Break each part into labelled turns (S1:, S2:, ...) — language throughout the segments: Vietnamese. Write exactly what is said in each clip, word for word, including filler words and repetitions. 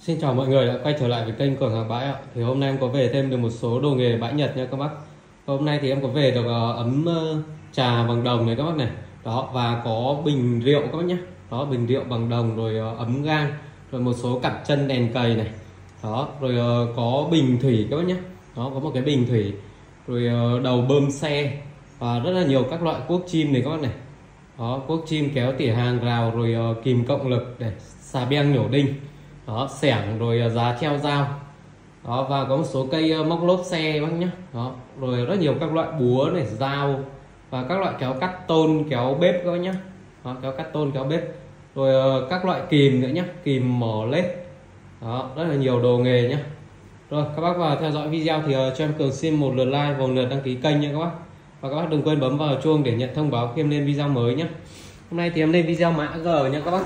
S1: Xin chào mọi người đã quay trở lại với kênh Cửa Hàng Bãi ạ. Thì hôm nay em có về thêm được một số đồ nghề bãi Nhật nha các bác. Hôm nay thì em có về được uh, ấm uh, trà bằng đồng này các bác này. Đó, và có bình rượu các bác nhé. Đó, bình rượu bằng đồng, rồi uh, ấm gang, rồi một số cặp chân đèn cầy này. Đó, rồi uh, có bình thủy các bác nhé. Đó, có một cái bình thủy, rồi uh, đầu bơm xe và rất là nhiều các loại cuốc chim này các bác này. Đó, cuốc chim kéo tỉa hàng rào, rồi uh, kìm cộng lực để xà beng nhổ đinh. Đó, xẻng, rồi giá treo dao. Đó, và có một số cây móc lốp xe bác nhé. Đó, rồi rất nhiều các loại búa này, dao và các loại kéo cắt tôn, kéo bếp các bác nhé. Đó, kéo cắt tôn, kéo bếp, rồi các loại kìm nữa nhé, kìm mỏ lết. Đó, rất là nhiều đồ nghề nhé. Rồi các bác vào theo dõi video thì cho em Cường xin một lượt like và một lượt đăng ký kênh nha các bác. Và các bác đừng quên bấm vào chuông để nhận thông báo khi em lên video mới nhé. Hôm nay thì em lên video mã G nha các bác.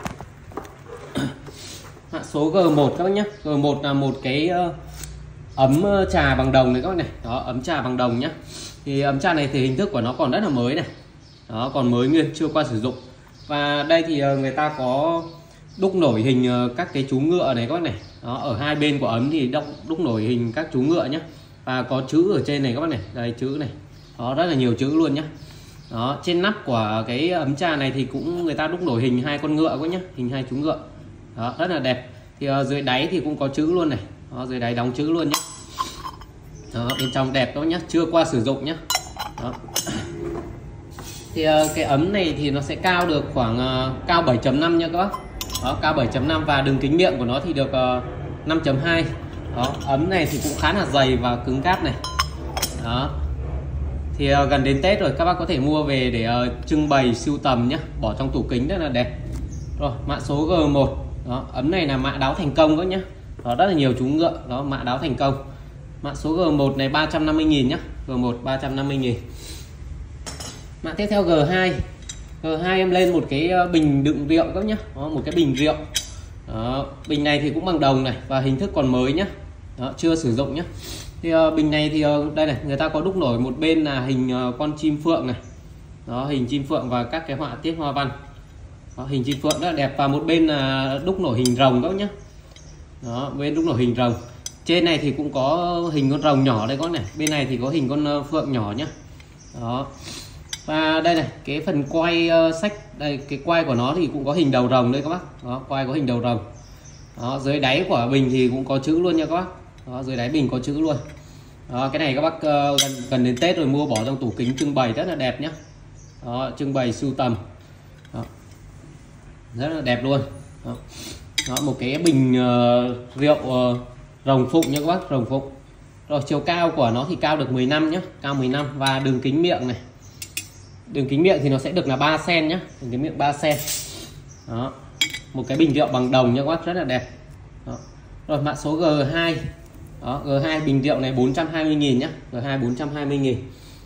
S1: Mã số G một các bác nhé. G một là một cái uh, ấm trà bằng đồng này các bác này. Đó, ấm trà bằng đồng nhé. Thì ấm trà này thì hình thức của nó còn rất là mới này. Đó, còn mới nguyên, chưa qua sử dụng. Và đây thì uh, người ta có đúc nổi hình uh, các cái chú ngựa này các bác này. Đó, ở hai bên của ấm thì đúc, đúc nổi hình các chú ngựa nhé. Và có chữ ở trên này các bác này. Đây chữ này. Đó, rất là nhiều chữ luôn nhé. Đó, trên nắp của cái ấm trà này thì cũng người ta đúc nổi hình hai con ngựa các bác nhé. Hình hai chú ngựa. Đó, rất là đẹp. Thì uh, dưới đáy thì cũng có chữ luôn này. Đó, dưới đáy đóng chữ luôn nhé. Đó, bên trong đẹp đó nhé, chưa qua sử dụng nhé. Đó. Thì uh, cái ấm này thì nó sẽ cao được khoảng uh, cao bảy chấm năm nha các bác. Đó, cao bảy chấm năm và đường kính miệng của nó thì được uh, năm chấm hai. Đó, ấm này thì cũng khá là dày và cứng cáp này. Đó. Thì uh, gần đến Tết rồi, các bác có thể mua về để uh, trưng bày sưu tầm nhé, bỏ trong tủ kính rất là đẹp. Rồi, mã số G một. Đó, ấm này là mã đáo thành công các nhé. Đó, rất là nhiều chú ngựa. Đó, mã đáo thành công. Mã số G một này ba trăm năm mươi nghìn nhé. G một ba trăm năm mươi nghìn. Mã tiếp theo G hai. G hai em lên một cái bình đựng rượu các nhé. Đó, một cái bình rượu. Đó, bình này thì cũng bằng đồng này và hình thức còn mới nhé. Đó, chưa sử dụng nhé. Thì uh, bình này thì uh, đây này, người ta có đúc nổi một bên là hình uh, con chim phượng này. Đó, hình chim phượng và các cái họa tiết hoa văn. Đó, hình chim phượng rất là đẹp và một bên là đúc nổi hình rồng các nhé. Đó, bên đúc nổi hình rồng. Trên này thì cũng có hình con rồng nhỏ đây các này. Bên này thì có hình con phượng nhỏ nhé. Đó. Và đây này, cái phần quay uh, sách đây, cái quay của nó thì cũng có hình đầu rồng đây các bác. Đó, quay có hình đầu rồng. Đó, dưới đáy của bình thì cũng có chữ luôn nha các bác. Đó, dưới đáy bình có chữ luôn. Đó, cái này các bác uh, gần, gần đến Tết rồi mua bỏ trong tủ kính trưng bày rất là đẹp nhé. Đó, trưng bày sưu tầm. Đó, rất là đẹp luôn. Đó. Đó, một cái bình uh, rượu uh, rồng phụng nha các bác, rồng phụng. Rồi chiều cao của nó thì cao được mười lăm nhé, cao mười lăm và đường kính miệng này. Đường kính miệng thì nó sẽ được là ba xen nhé, đường kính miệng ba xen. Đó. Một cái bình rượu bằng đồng nha các bác, rất là đẹp. Đó. Rồi mã số G hai. Đó, G hai bình rượu này bốn trăm hai mươi nghìn nhé, G hai bốn trăm hai mươi nghìn.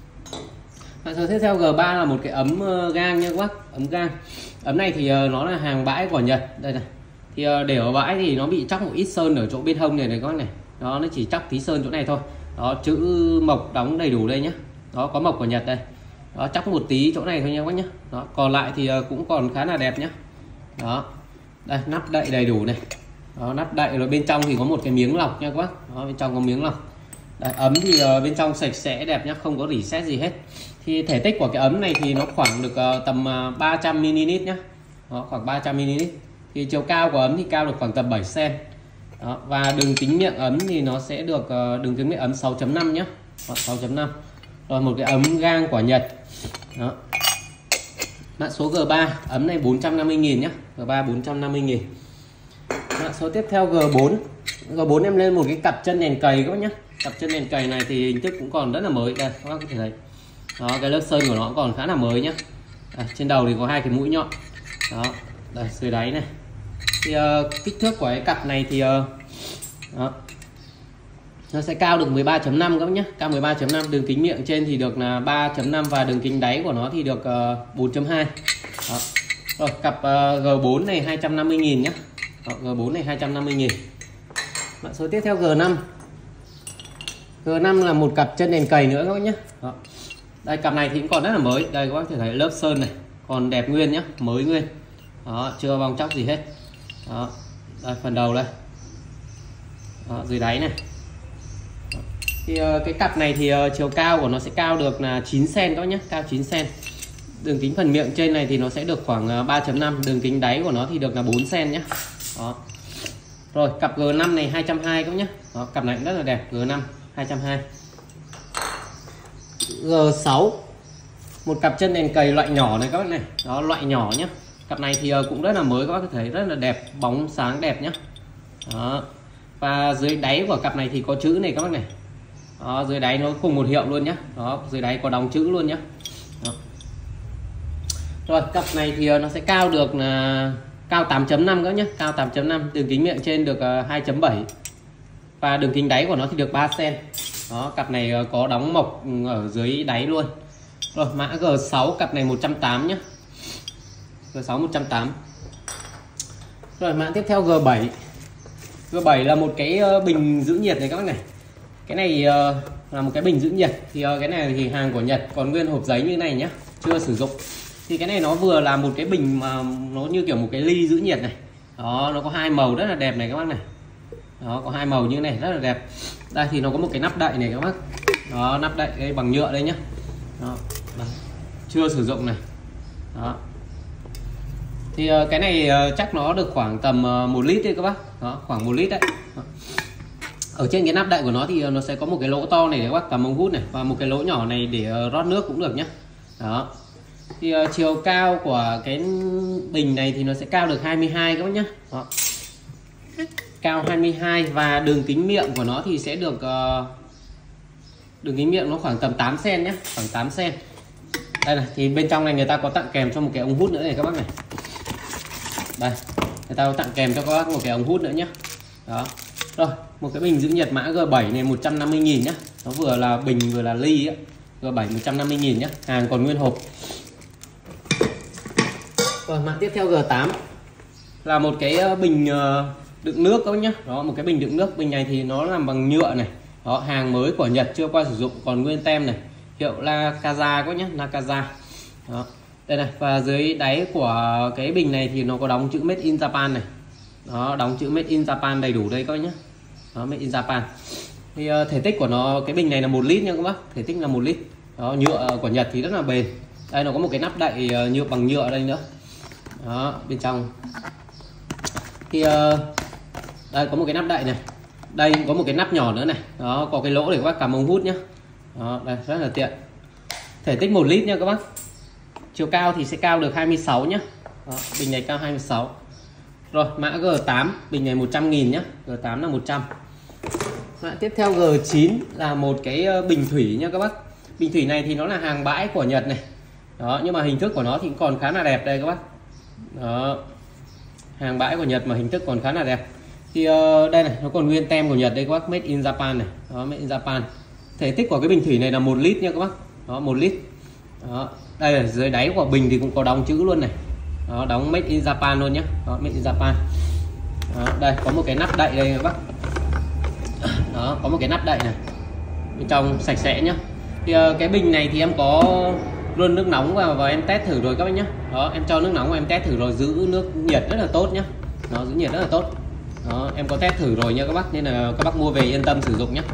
S1: Mã số tiếp theo G ba là một cái ấm gang nha các bác, ấm gang. Ấm này thì nó là hàng bãi của Nhật đây này. Thì để ở bãi thì nó bị chóc một ít sơn ở chỗ bên hông này này các bác này. Đó, nó chỉ chóc tí sơn chỗ này thôi. Đó, chữ mộc đóng đầy đủ đây nhé. Đó, có mộc của Nhật đây. Đó, chóc một tí chỗ này thôi nha các bác nhé. Đó, còn lại thì cũng còn khá là đẹp nhé. Đó, đây nắp đậy đầy đủ này. Đó, nắp đậy rồi bên trong thì có một cái miếng lọc nha các bác. Đó, bên trong có miếng lọc. Đấy, ấm thì uh, bên trong sạch sẽ đẹp nhá, không có rỉ sét gì hết. Thì thể tích của cái ấm này thì nó khoảng được uh, tầm uh, ba trăm mi li lít nhá. Đó, khoảng ba trăm mi li lít. Thì chiều cao của ấm thì cao được khoảng tầm bảy xen. Đó, và đường kính miệng ấm thì nó sẽ được uh, đường kính miệng ấm sáu chấm năm nhá. Đó, sáu chấm năm. Rồi một cái ấm gang của Nhật. Đó. Mã số G ba, ấm này bốn trăm năm mươi nghìn nhá. G ba bốn trăm năm mươi nghìn. Mã số tiếp theo G bốn. G bốn em lên một cái cặp chân đèn cầy các bác nhé. Cặp chân đèn cầy này thì hình thức cũng còn rất là mới đây các bác có thể thấy. Đó, cái lớp sơn của nó còn khá là mới nhá. Đây, trên đầu thì có hai cái mũi nhọn. Đó, đây dưới đáy này. Thì uh, kích thước của cái cặp này thì uh, đó, nó sẽ cao được mười ba chấm năm các bác nhé, cao mười ba chấm năm, đường kính miệng trên thì được là ba chấm năm và đường kính đáy của nó thì được uh, bốn chấm hai. Đó. Rồi cặp uh, G bốn này hai trăm năm mươi nghìn nhé. Đó, G bốn này hai trăm năm mươi nghìn. Mã số tiếp theo G năm. G năm là một cặp chân đèn cầy nữa các bác nhé. Đó. Đây cặp này thì cũng còn rất là mới. Đây các bác có thể thấy lớp sơn này còn đẹp nguyên nhé, mới nguyên. Đó, chưa bong chóc gì hết. Đó. Đây phần đầu đây. Đó, dưới đáy này. Đó. Thì uh, cái cặp này thì uh, chiều cao của nó sẽ cao được là chín xen các bác nhé, cao chín xen. Đường kính phần miệng trên này thì nó sẽ được khoảng ba chấm năm, đường kính đáy của nó thì được là bốn xen nhé. Đó. Rồi cặp G năm này hai trăm hai mươi các bác nhé. Đó, cặp này cũng rất là đẹp, G năm hai trăm hai mươi. G sáu, một cặp chân đèn cầy loại nhỏ này các bác này. Đó, loại nhỏ nhé. Cặp này thì cũng rất là mới, các bác có thấy rất là đẹp, bóng sáng đẹp nhé. Đó. Và dưới đáy của cặp này thì có chữ này các bác này. Đó, dưới đáy nó cùng một hiệu luôn nhé. Đó, dưới đáy có đóng chữ luôn nhé. Đó. Rồi cặp này thì nó sẽ cao được là cao tám chấm năm các nhé, cao tám chấm năm, đường kính miệng trên được hai chấm bảy và đường kính đáy của nó thì được ba xen. Đó, cặp này có đóng mộc ở dưới đáy luôn. Rồi mã G sáu, cặp này một trăm tám mươi nhé. G sáu một trăm tám mươi. Rồi mã tiếp theo G bảy. G bảy là một cái bình giữ nhiệt này các bác này. Cái này là một cái bình giữ nhiệt. Thì cái này thì hàng của Nhật, còn nguyên hộp giấy như này nhé, chưa sử dụng. Thì cái này nó vừa là một cái bình mà nó như kiểu một cái ly giữ nhiệt này. Đó, nó có hai màu rất là đẹp này các bác này. Đó, có hai màu như này rất là đẹp. Đây thì nó có một cái nắp đậy này các bác. Đó, nắp đậy đây bằng nhựa đây nhá. Đó, đây. Chưa sử dụng này. Đó. Thì cái này chắc nó được khoảng tầm một lít đấy các bác. Đó, khoảng một lít đấy. Đó. Ở trên cái nắp đậy của nó thì nó sẽ có một cái lỗ to này để các bác cắm ống hút này, và một cái lỗ nhỏ này để rót nước cũng được nhá. Đó. Thì uh, chiều cao của cái bình này thì nó sẽ cao được hai mươi hai các bác nhá. Đó. Cao hai mươi hai và đường kính miệng của nó thì sẽ được uh, đường kính miệng nó khoảng tầm tám xen nhá, khoảng tám xen. Đây này, thì bên trong này người ta có tặng kèm cho một cái ống hút nữa này các bác này. Đây, người ta có tặng kèm cho các bác một cái ống hút nữa nhá. Đó. Rồi, một cái bình giữ nhiệt mã G bảy này một trăm năm mươi nghìn nhá. Nó vừa là bình vừa là ly ấy. G bảy một trăm năm mươi nghìn nhá, hàng còn nguyên hộp. Rồi mã tiếp theo G tám là một cái bình đựng nước các bác nhá. Đó, một cái bình đựng nước. Bình này thì nó làm bằng nhựa này. Đó, hàng mới của Nhật, chưa qua sử dụng, còn nguyên tem này, hiệu Nakaza các nhá, Nakaza. Đó. Đây này, và dưới đáy của cái bình này thì nó có đóng chữ Made in Japan này. Đó, đóng chữ Made in Japan đầy đủ đây các bác nhá. Đó, Made in Japan. Thì uh, thể tích của nó, cái bình này là một lít nha các bác, thể tích là một lít. Đó, nhựa của Nhật thì rất là bền. Đây nó có một cái nắp đậy uh, nhựa bằng nhựa đây nữa. Đó, bên trong thì uh, đây có một cái nắp đậy này, đây có một cái nắp nhỏ nữa này. Đó, có cái lỗ để các bác cắm ống hút nhá. Đó, đây rất là tiện. Thể tích một lít nha các bác. Chiều cao thì sẽ cao được hai mươi sáu nhá. Đó, bình này cao hai mươi sáu. Rồi mã G tám, bình này một trăm nghìn nhá, G tám là một trăm. Mã tiếp theo G chín là một cái bình thủy nha các bác. Bình thủy này thì nó là hàng bãi của Nhật này. Đó, nhưng mà hình thức của nó thì còn khá là đẹp đây các bác. Đó, hàng bãi của Nhật mà hình thức còn khá là đẹp. Thì uh, đây này, nó còn nguyên tem của Nhật đây các bác, Made in Japan này. Đó, Made in Japan. Thể tích của cái bình thủy này là một lít nha các bác. Đó, một lít. Đó, đây ở dưới đáy của bình thì cũng có đóng chữ luôn này. Đó, đóng Made in Japan luôn nhé. Đó, Made in Japan. Đó, đây có một cái nắp đậy đây các bác. Đó, có một cái nắp đậy này, bên trong sạch sẽ nhá. Thì uh, cái bình này thì em có luôn nước nóng vào và em test thử rồi các bác nhá. Đó, em cho nước nóng và em test thử rồi, giữ nước nhiệt rất là tốt nhá. Nó giữ nhiệt rất là tốt. Đó, em có test thử rồi nha các bác, nên là các bác mua về yên tâm sử dụng nhá.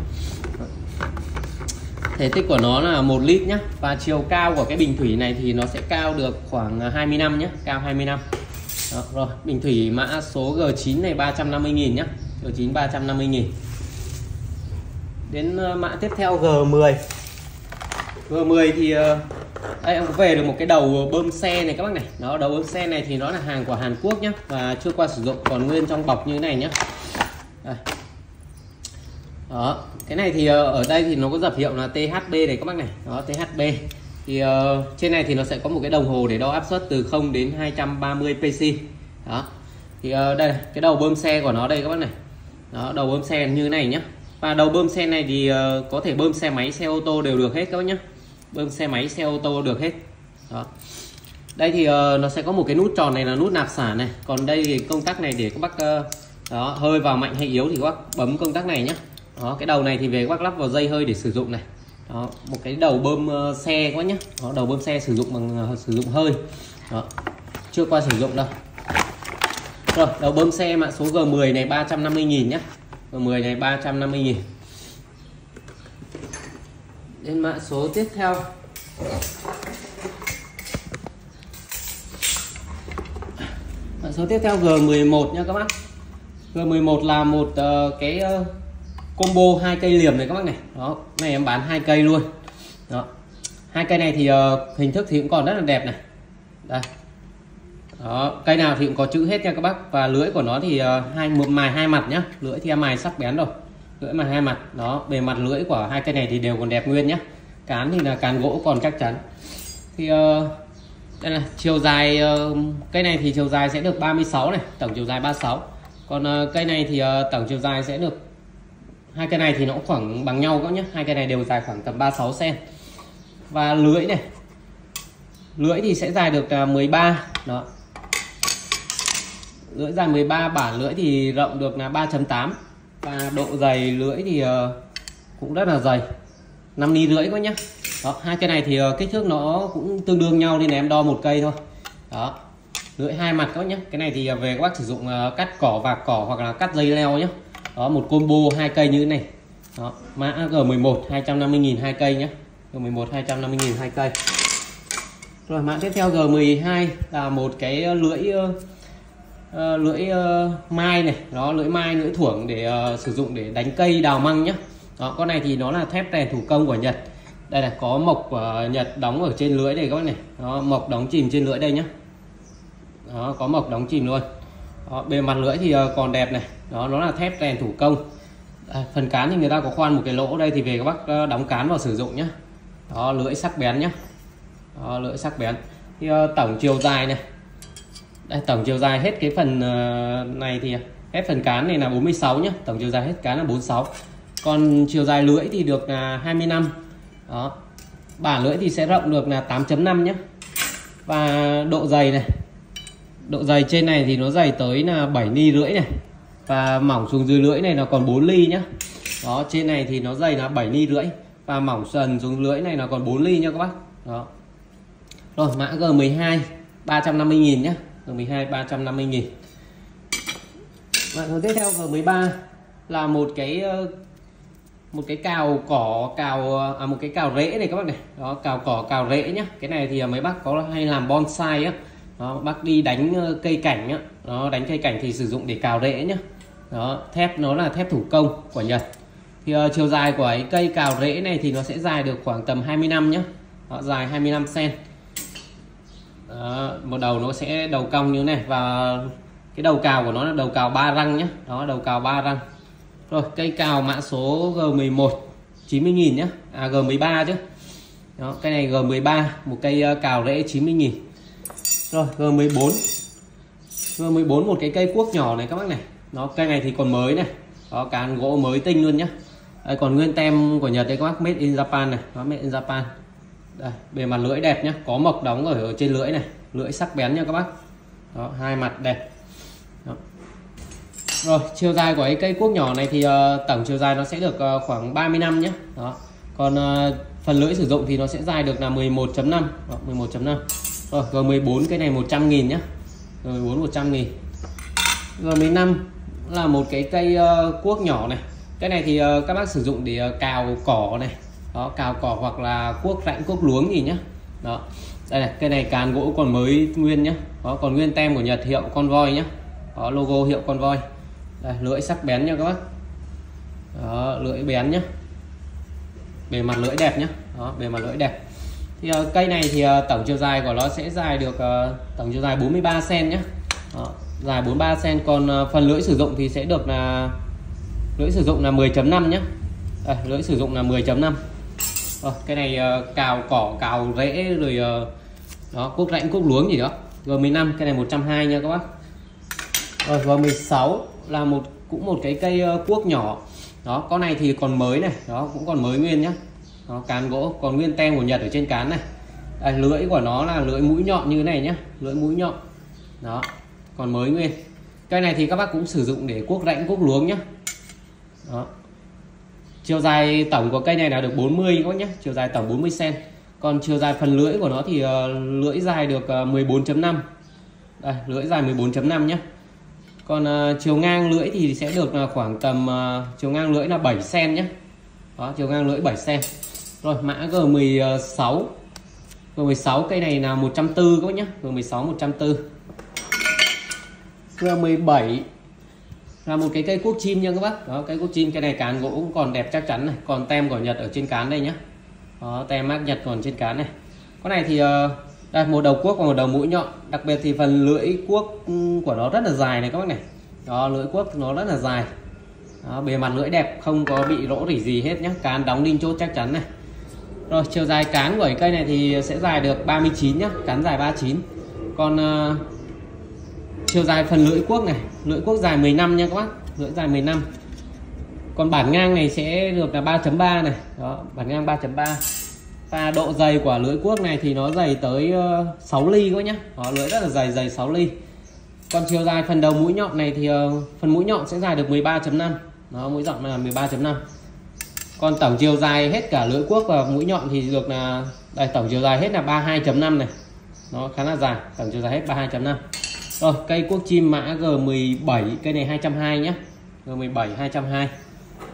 S1: Thể tích của nó là một lít nhá, và chiều cao của cái bình thủy này thì nó sẽ cao được khoảng hai mươi năm nhá, cao hai mươi năm. Đó, rồi, bình thủy mã số G chín này ba trăm năm mươi nghìn nhá, G chín ba trăm năm mươi nghìn. Đến mã tiếp theo G mười. G mười thì đây em có về được một cái đầu bơm xe này các bác này. Đó, đầu bơm xe này thì nó là hàng của Hàn Quốc nhá, và chưa qua sử dụng, còn nguyên trong bọc như thế này nhá. Đây. Đó, cái này thì ở đây thì nó có dập hiệu là T H B này các bác này. Đó, T H B. Thì uh, trên này thì nó sẽ có một cái đồng hồ để đo áp suất từ không đến hai trăm ba mươi P C. Đó. Thì uh, đây này, cái đầu bơm xe của nó đây các bác này. Đó, đầu bơm xe như thế này nhá. Và đầu bơm xe này thì uh, có thể bơm xe máy, xe ô tô đều được hết các bác nhá. Bơm xe máy, xe ô tô được hết. Đó. Đây thì uh, nó sẽ có một cái nút tròn này là nút nạp xả này. Còn đây thì công tắc này để các bác uh, đó, hơi vào mạnh hay yếu thì các bác bấm công tắc này nhá. Đó, cái đầu này thì về các bác lắp vào dây hơi để sử dụng này. Đó, một cái đầu bơm uh, xe quá nhá. Đó, đầu bơm xe sử dụng bằng uh, sử dụng hơi. Đó, chưa qua sử dụng đâu. Rồi, đầu bơm xe mã số G mười này ba trăm năm mươi nghìn nhá. G G mười này ba trăm năm mươi nghìn. Đến mã số tiếp theo. Mã số tiếp theo G mười một nha các bác. G mười một là một uh, cái uh, combo hai cây liềm này các bác này. Đó, này em bán hai cây luôn. Đó. Hai cây này thì uh, hình thức thì cũng còn rất là đẹp này. Đây. Đó, cây nào thì cũng có chữ hết nha các bác, và lưỡi của nó thì uh, hai một mài hai mặt nhá, lưỡi thì em mài sắc bén rồi. Lưỡi mài hai mặt. Đó, bề mặt lưỡi của hai cây này thì đều còn đẹp nguyên nhá. Cán thì là cán gỗ còn chắc chắn. Thì uh, đây là chiều dài uh, cây này thì chiều dài sẽ được ba mươi sáu này, tổng chiều dài ba mươi sáu. Còn uh, cây này thì uh, tổng chiều dài sẽ được, hai cây này thì nó cũng khoảng bằng nhau các nhé, hai cây này đều dài khoảng tầm ba mươi sáu xăng-ti-mét. Và lưỡi này, lưỡi thì sẽ dài được uh, mười ba. Đó, lưỡi dài mười ba, bản lưỡi thì rộng được là ba chấm tám, và độ dày lưỡi thì uh, cũng rất là dày, năm ly rưỡi các nhé. Đó, hai cây này thì uh, kích thước nó cũng tương đương nhau nên là em đo một cây thôi. Đó, lưỡi hai mặt các nhé. Cái này thì uh, về các bác sử dụng uh, cắt cỏ và cỏ hoặc là cắt dây leo nhé. Đó, một combo hai cây như thế này. Đó, mã G mười một hai trăm năm mươi nghìn hai cây nhé. G mười một hai trăm năm mươi nghìn hai cây. Rồi mã tiếp theo G mười hai là một cái lưỡi uh, uh, lưỡi uh, mai này, đó, lưỡi mai lưỡi thuổng để uh, sử dụng để đánh cây đào măng nhé. Đó, con này thì nó là thép rèn thủ công của Nhật. Đây là có mộc của Nhật đóng ở trên lưỡi này các bác này. Đó, mộc đóng chìm trên lưỡi đây nhé. Đó, có mộc đóng chìm luôn. Đó, bề mặt lưỡi thì uh, còn đẹp này. Đó, nó là thép rèn thủ công. À, phần cán thì người ta có khoan một cái lỗ đây, thì về các bác uh, đóng cán vào sử dụng nhé. Đó, lưỡi sắc bén nhé. Đó, lưỡi sắc bén. Thì uh, tổng chiều dài này, đây, tổng chiều dài hết cái phần uh, này thì hết phần cán này là bốn mươi sáu nhé, tổng chiều dài hết cán là bốn mươi sáu. Còn chiều dài lưỡi thì được là hai mươi lăm. Đó, bản lưỡi thì sẽ rộng được là tám chấm năm nhé. Và độ dày này, độ dày trên này thì nó dày tới là bảy ly rưỡi này, và mỏng xuống dưới lưỡi này là còn bốn ly nhé. Đó, trên này thì nó dày là bảy ly rưỡi, và mỏng dần xuống lưỡi này là còn bốn ly nha các bác. Đó. Rồi mã G mười hai ba trăm năm mươi nghìn nhé. G mười hai ba trăm năm mươi nghìn. Mã tiếp theo G mười ba là một cái một cái cào cỏ, cào à, một cái cào rễ này các bác này. Đó, cào cỏ cào rễ nhá. Cái này thì mấy bác có hay làm bonsai á. Đó, bác đi đánh cây cảnh á. Đó, đánh cây cảnh thì sử dụng để cào rễ nhá. Đó, thép nó là thép thủ công của Nhật. Thì uh, chiều dài của ấy, cây cào rễ này thì nó sẽ dài được khoảng tầm hai mươi lăm nhá. Đó, dài hai mươi lăm xăng-ti-mét. Đó, một đầu nó sẽ đầu cong như thế này, và cái đầu cào của nó là đầu cào ba răng nhé. Đó, đầu cào ba răng. Rồi cây cào mã số G mười một chín mươi nghìn nhé. À, G mười ba chứ. Đó, cây này G mười ba, một cây cào rễ chín mươi nghìn. Rồi G mười bốn. G mười bốn một cái cây cuốc nhỏ này các bác này. Nó cây này thì còn mới này. Đó, cán gỗ mới tinh luôn nhé. Đây, còn nguyên tem của Nhật đây các bác, made in Japan này. Đó, made in Japan. Đây, bề mặt lưỡi đẹp nhé, có mộc đóng ở, ở trên lưỡi này, lưỡi sắc bén nha các bác. Đó, hai mặt đẹp. Đó. Rồi chiều dài của ấy cây cuốc nhỏ này thì uh, tổng chiều dài nó sẽ được uh, khoảng ba mươi lăm nhé. Đó. Còn uh, phần lưỡi sử dụng thì nó sẽ dài được là mười một chấm năm. mười một chấm năm. Rồi G mười bốn cái này một trăm nghìn nhé. G mười bốn một trăm nghìn. G mười lăm là một cái cây uh, cuốc nhỏ này. Cái này thì uh, các bác sử dụng để uh, cào cỏ này. Đó, cào cỏ hoặc là cuốc rãnh, cuốc luống gì nhá. Đó, đây này, cây này cán gỗ còn mới nguyên nhá. Đó, còn nguyên tem của Nhật hiệu con voi nhá. Đó, logo hiệu con voi. Đây, lưỡi sắc bén nha các bác. Đó, lưỡi bén nhá, bề mặt lưỡi đẹp nhá. Đó, bề mặt lưỡi đẹp. Thì uh, cây này thì uh, tổng chiều dài của nó sẽ dài được uh, tổng chiều dài bốn mươi ba xăng-ti-mét nhá. Đó, dài bốn mươi ba xăng-ti-mét. Còn uh, phần lưỡi sử dụng thì sẽ được là lưỡi sử dụng là mười chấm năm nhá. Đây, lưỡi sử dụng là mười chấm năm. Rồi, cái này uh, cào cỏ, cào rễ rồi uh, đó, cuốc rãnh, cuốc luống gì đó. G mười lăm cái này một trăm hai mươi nha các bác. Rồi G mười sáu là một cũng một cái cây uh, cuốc nhỏ. Đó, con này thì còn mới này, đó cũng còn mới nguyên nhá. Đó, cán gỗ còn nguyên tem của Nhật ở trên cán này. Đây, lưỡi của nó là lưỡi mũi nhọn như thế này nhá, lưỡi mũi nhọn. Đó, còn mới nguyên. Cây này thì các bác cũng sử dụng để cuốc rãnh, cuốc luống nhá. Đó. Chiều dài tổng của cây này là được bốn mươi các bác nhé, chiều dài tổng bốn mươi xăng-ti-mét. Còn chiều dài phần lưỡi của nó thì uh, lưỡi dài được uh, mười bốn chấm năm. Đây, lưỡi dài mười bốn chấm năm nhé. Còn uh, chiều ngang lưỡi thì sẽ được là khoảng tầm uh, chiều ngang lưỡi là bảy xen nhé. Đó, chiều ngang lưỡi bảy xen. Rồi mã G mười sáu. G mười sáu cây này là một trăm tư mươi các bác nhé. G mười sáu một trăm tư mươi. G mười bảy là một cái cây cuốc chim nha các bác. Đó, cây cuốc chim, cái này cán gỗ cũng còn đẹp chắc chắn này, còn tem của Nhật ở trên cán đây nhé. Đó, tem mác Nhật còn trên cán này. Con này thì uh, đây, một đầu cuốc và một đầu mũi nhọn. Đặc biệt thì phần lưỡi cuốc của nó rất là dài này các bác này. Đó, lưỡi cuốc nó rất là dài. Đó, bề mặt lưỡi đẹp, không có bị rỗ rỉ gì hết nhé. Cán đóng đinh chốt chắc chắn này. Rồi chiều dài cán của cây này thì sẽ dài được ba mươi chín nhá, cán dài ba mươi chín. Còn uh, chiều dài phần lưỡi cuốc này, lưỡi cuốc dài mười lăm nha các bác, lưỡi dài mười lăm. Còn bản ngang này sẽ được là ba chấm ba này. Đó, bản ngang ba chấm ba. Và độ dày của lưỡi cuốc này thì nó dày tới uh, sáu ly các nhá. Đó, lưỡi rất là dày, dày sáu ly. Còn chiều dài phần đầu mũi nhọn này thì uh, phần mũi nhọn sẽ dài được mười ba chấm năm. Đó, mũi nhọn là mười ba chấm năm. Còn tổng chiều dài hết cả lưỡi cuốc và mũi nhọn thì được là đây, tổng chiều dài hết là ba mươi hai chấm năm này. Nó khá là dài, tổng chiều dài hết ba mươi hai chấm năm. Rồi, cây cuốc chim mã G mười bảy, cây này hai trăm hai mươi nhé. G mười bảy hai trăm hai mươi.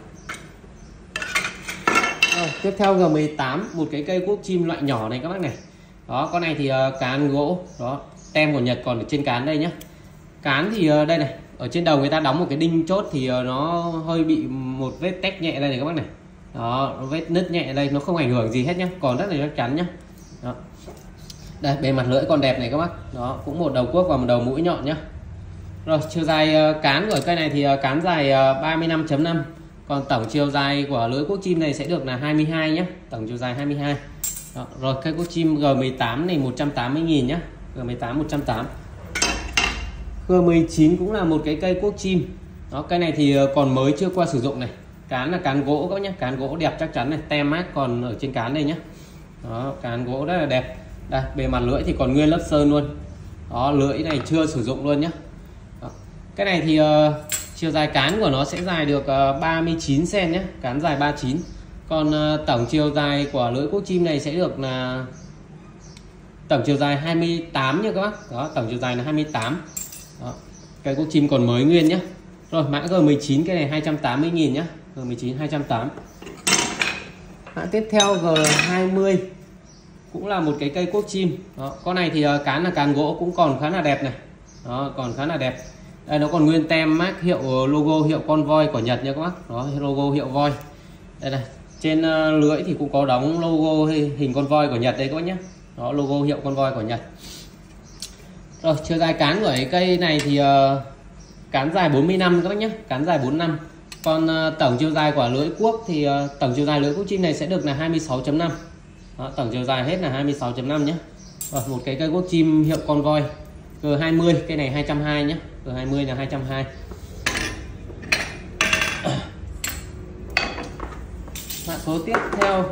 S1: Rồi, tiếp theo G mười tám, một cái cây cuốc chim loại nhỏ này các bác này. Đó, con này thì uh, cán gỗ, đó, tem của Nhật còn ở trên cán đây nhé. Cán thì uh, đây này, ở trên đầu người ta đóng một cái đinh chốt thì uh, nó hơi bị một vết tách nhẹ đây này các bác này. Đó, vết nứt nhẹ đây, nó không ảnh hưởng gì hết nhá, còn rất là chắc chắn nhá. Đó. Đây, bề mặt lưỡi còn đẹp này các bác. Đó, cũng một đầu cuốc và một đầu mũi nhọn nhá. Rồi, chiều dài uh, cán của cây này thì uh, cán dài uh, ba mươi lăm chấm năm. Còn tổng chiều dài của lưỡi cuốc chim này sẽ được là hai mươi hai nhé. Tổng chiều dài hai mươi hai. Đó, rồi cây cuốc chim G mười tám này một trăm tám mươi nghìn nhé. G mười tám một trăm tám mươi. G mười chín cũng là một cái cây cuốc chim. Đó, cây này thì còn mới chưa qua sử dụng này. Cán là cán gỗ các nhé, cán gỗ đẹp chắc chắn này, tem mác còn ở trên cán đây nhé. Đó, cán gỗ rất là đẹp. Đây, bề mặt lưỡi thì còn nguyên lớp sơn luôn. Đó, lưỡi này chưa sử dụng luôn nhé. Đó. Cái này thì uh, chiều dài cán của nó sẽ dài được uh, ba mươi chín xen nhé, cán dài ba mươi chín. Còn uh, tổng chiều dài của lưỡi cuốc chim này sẽ được là tổng chiều dài hai mươi tám nha các bác. Đó, tổng chiều dài là hai mươi tám. Đó, cây cuốc chim còn mới nguyên nhé. Rồi mã G mười chín, cái này hai trăm tám mươi nghìn nhé. G mười chín hai trăm tám mươi. Mã tiếp theo G hai mươi cũng là một cái cây cuốc chim. Đó, con này thì uh, cán là cán gỗ cũng còn khá là đẹp này. Đó, còn khá là đẹp. Đây, nó còn nguyên tem mác hiệu logo hiệu con voi của Nhật nha các bác. Đó, logo hiệu voi. Đây này, trên uh, lưỡi thì cũng có đóng logo hình con voi của Nhật đây các bác nhé. Đó, logo hiệu con voi của Nhật. Rồi, chiều dài cán của cái cây này thì uh, cán dài bốn mươi lăm các bác nhé, cán dài bốn mươi lăm. Còn uh, tổng chiều dài của lưỡi cuốc thì uh, tổng chiều dài lưỡi cuốc chim này sẽ được là hai mươi sáu chấm năm. Đó, tổng chiều dài hết là hai mươi sáu chấm năm nhé. Rồi, một cái cây cuốc chim hiệu con voi G hai mươi, cây này hai trăm hai mươi nhé. G hai mươi là hai trăm hai mươi. Mã số tiếp theo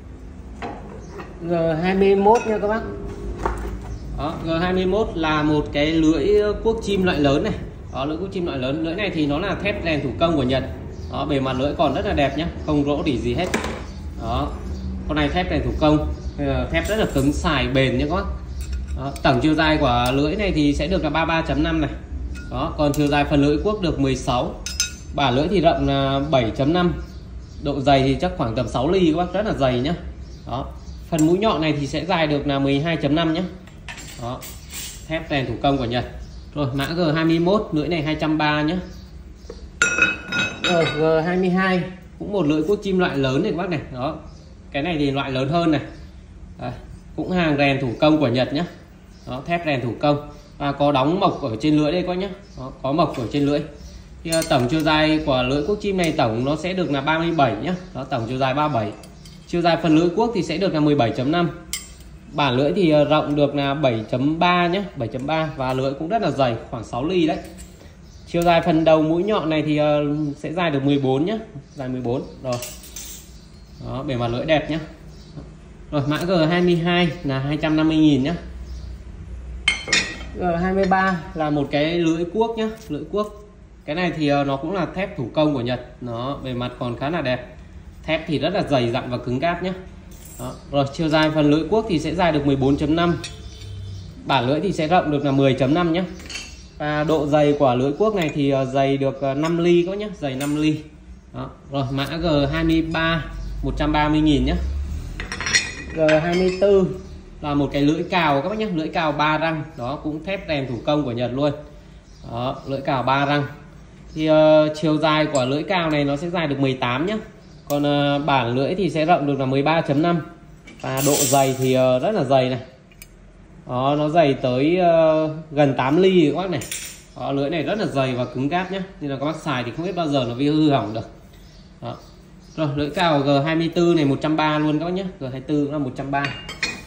S1: G hai mươi mốt nha các bác. Đó, G hai mươi mốt là một cái lưỡi cuốc chim loại lớn này. Đó, lưỡi cuốc chim loại lớn, lưỡi này thì nó là thép rèn thủ công của Nhật. Đó, bề mặt lưỡi còn rất là đẹp nhé, không rỗ rỉ gì hết. Đó, con này thép rèn thủ công, thép rất là cứng xài bền nhé các bác. Đó, tổng chiều dài của lưỡi này thì sẽ được là ba mươi ba chấm năm này. Đó, còn chiều dài phần lưỡi cuốc được mười sáu. Bả lưỡi thì rộng là bảy chấm năm. Độ dày thì chắc khoảng tầm sáu ly các bác, rất là dày nhá. Đó, phần mũi nhọn này thì sẽ dài được là mười hai chấm năm nhé. Đó, thép rèn thủ công của Nhật. Rồi mã G hai mươi mốt, lưỡi này hai trăm ba mươi nhé. Rồi G hai mươi hai cũng một lưỡi cuốc chim loại lớn này các bác này. Đó, cái này thì loại lớn hơn này. Đây, cũng hàng rèn thủ công của Nhật nhé. Đó, thép rèn thủ công và có đóng mộc ở trên lưỡi đây các nhé. Đó, có mộc ở trên lưỡi. Thì uh, tổng chiều dài của lưỡi cuốc chim này tổng nó sẽ được là ba mươi bảy nhé. Đó, tổng chiều dài ba mươi bảy. Chiều dài phần lưỡi cuốc thì sẽ được là mười bảy chấm năm. Bản lưỡi thì uh, rộng được là bảy chấm ba nhé, bảy chấm ba và lưỡi cũng rất là dày, khoảng sáu ly đấy. Chiều dài phần đầu mũi nhọn này thì uh, sẽ dài được mười bốn nhé, dài mười bốn. Rồi. Đó, bề mặt lưỡi đẹp nhé. Rồi mã G hai mươi hai là hai trăm năm mươi nghìn nhé. G hai mươi ba là một cái lưỡi cuốc nhé, lưỡi cuốc. Cái này thì nó cũng là thép thủ công của Nhật. Nó bề mặt còn khá là đẹp. Thép thì rất là dày dặn và cứng cáp nhé. Đó. Rồi chiều dài phần lưỡi cuốc thì sẽ dài được mười bốn chấm năm. Bản lưỡi thì sẽ rộng được là mười chấm năm nhé. Và độ dày của lưỡi cuốc này thì dày được năm ly các nhé, dày năm ly. Đó. Rồi mã G hai mươi ba một trăm ba mươi nghìn nhé. G hai mươi tư là một cái lưỡi cào các bác nhé, lưỡi cào ba răng, đó cũng thép rèn thủ công của Nhật luôn. Đó, lưỡi cào ba răng. Thì uh, chiều dài của lưỡi cào này nó sẽ dài được mười tám nhé. Còn uh, bản lưỡi thì sẽ rộng được là mười ba chấm năm. Và độ dày thì uh, rất là dày này. Đó, nó dày tới uh, gần tám ly các bác này. Đó, lưỡi này rất là dày và cứng cáp nhé, nên là các bác xài thì không biết bao giờ nó bị hư hỏng được. Đó. Rồi lưỡi cào G hai mươi tư này một trăm ba mươi luôn các bác nhé, G hai mươi tư cũng là một trăm ba mươi.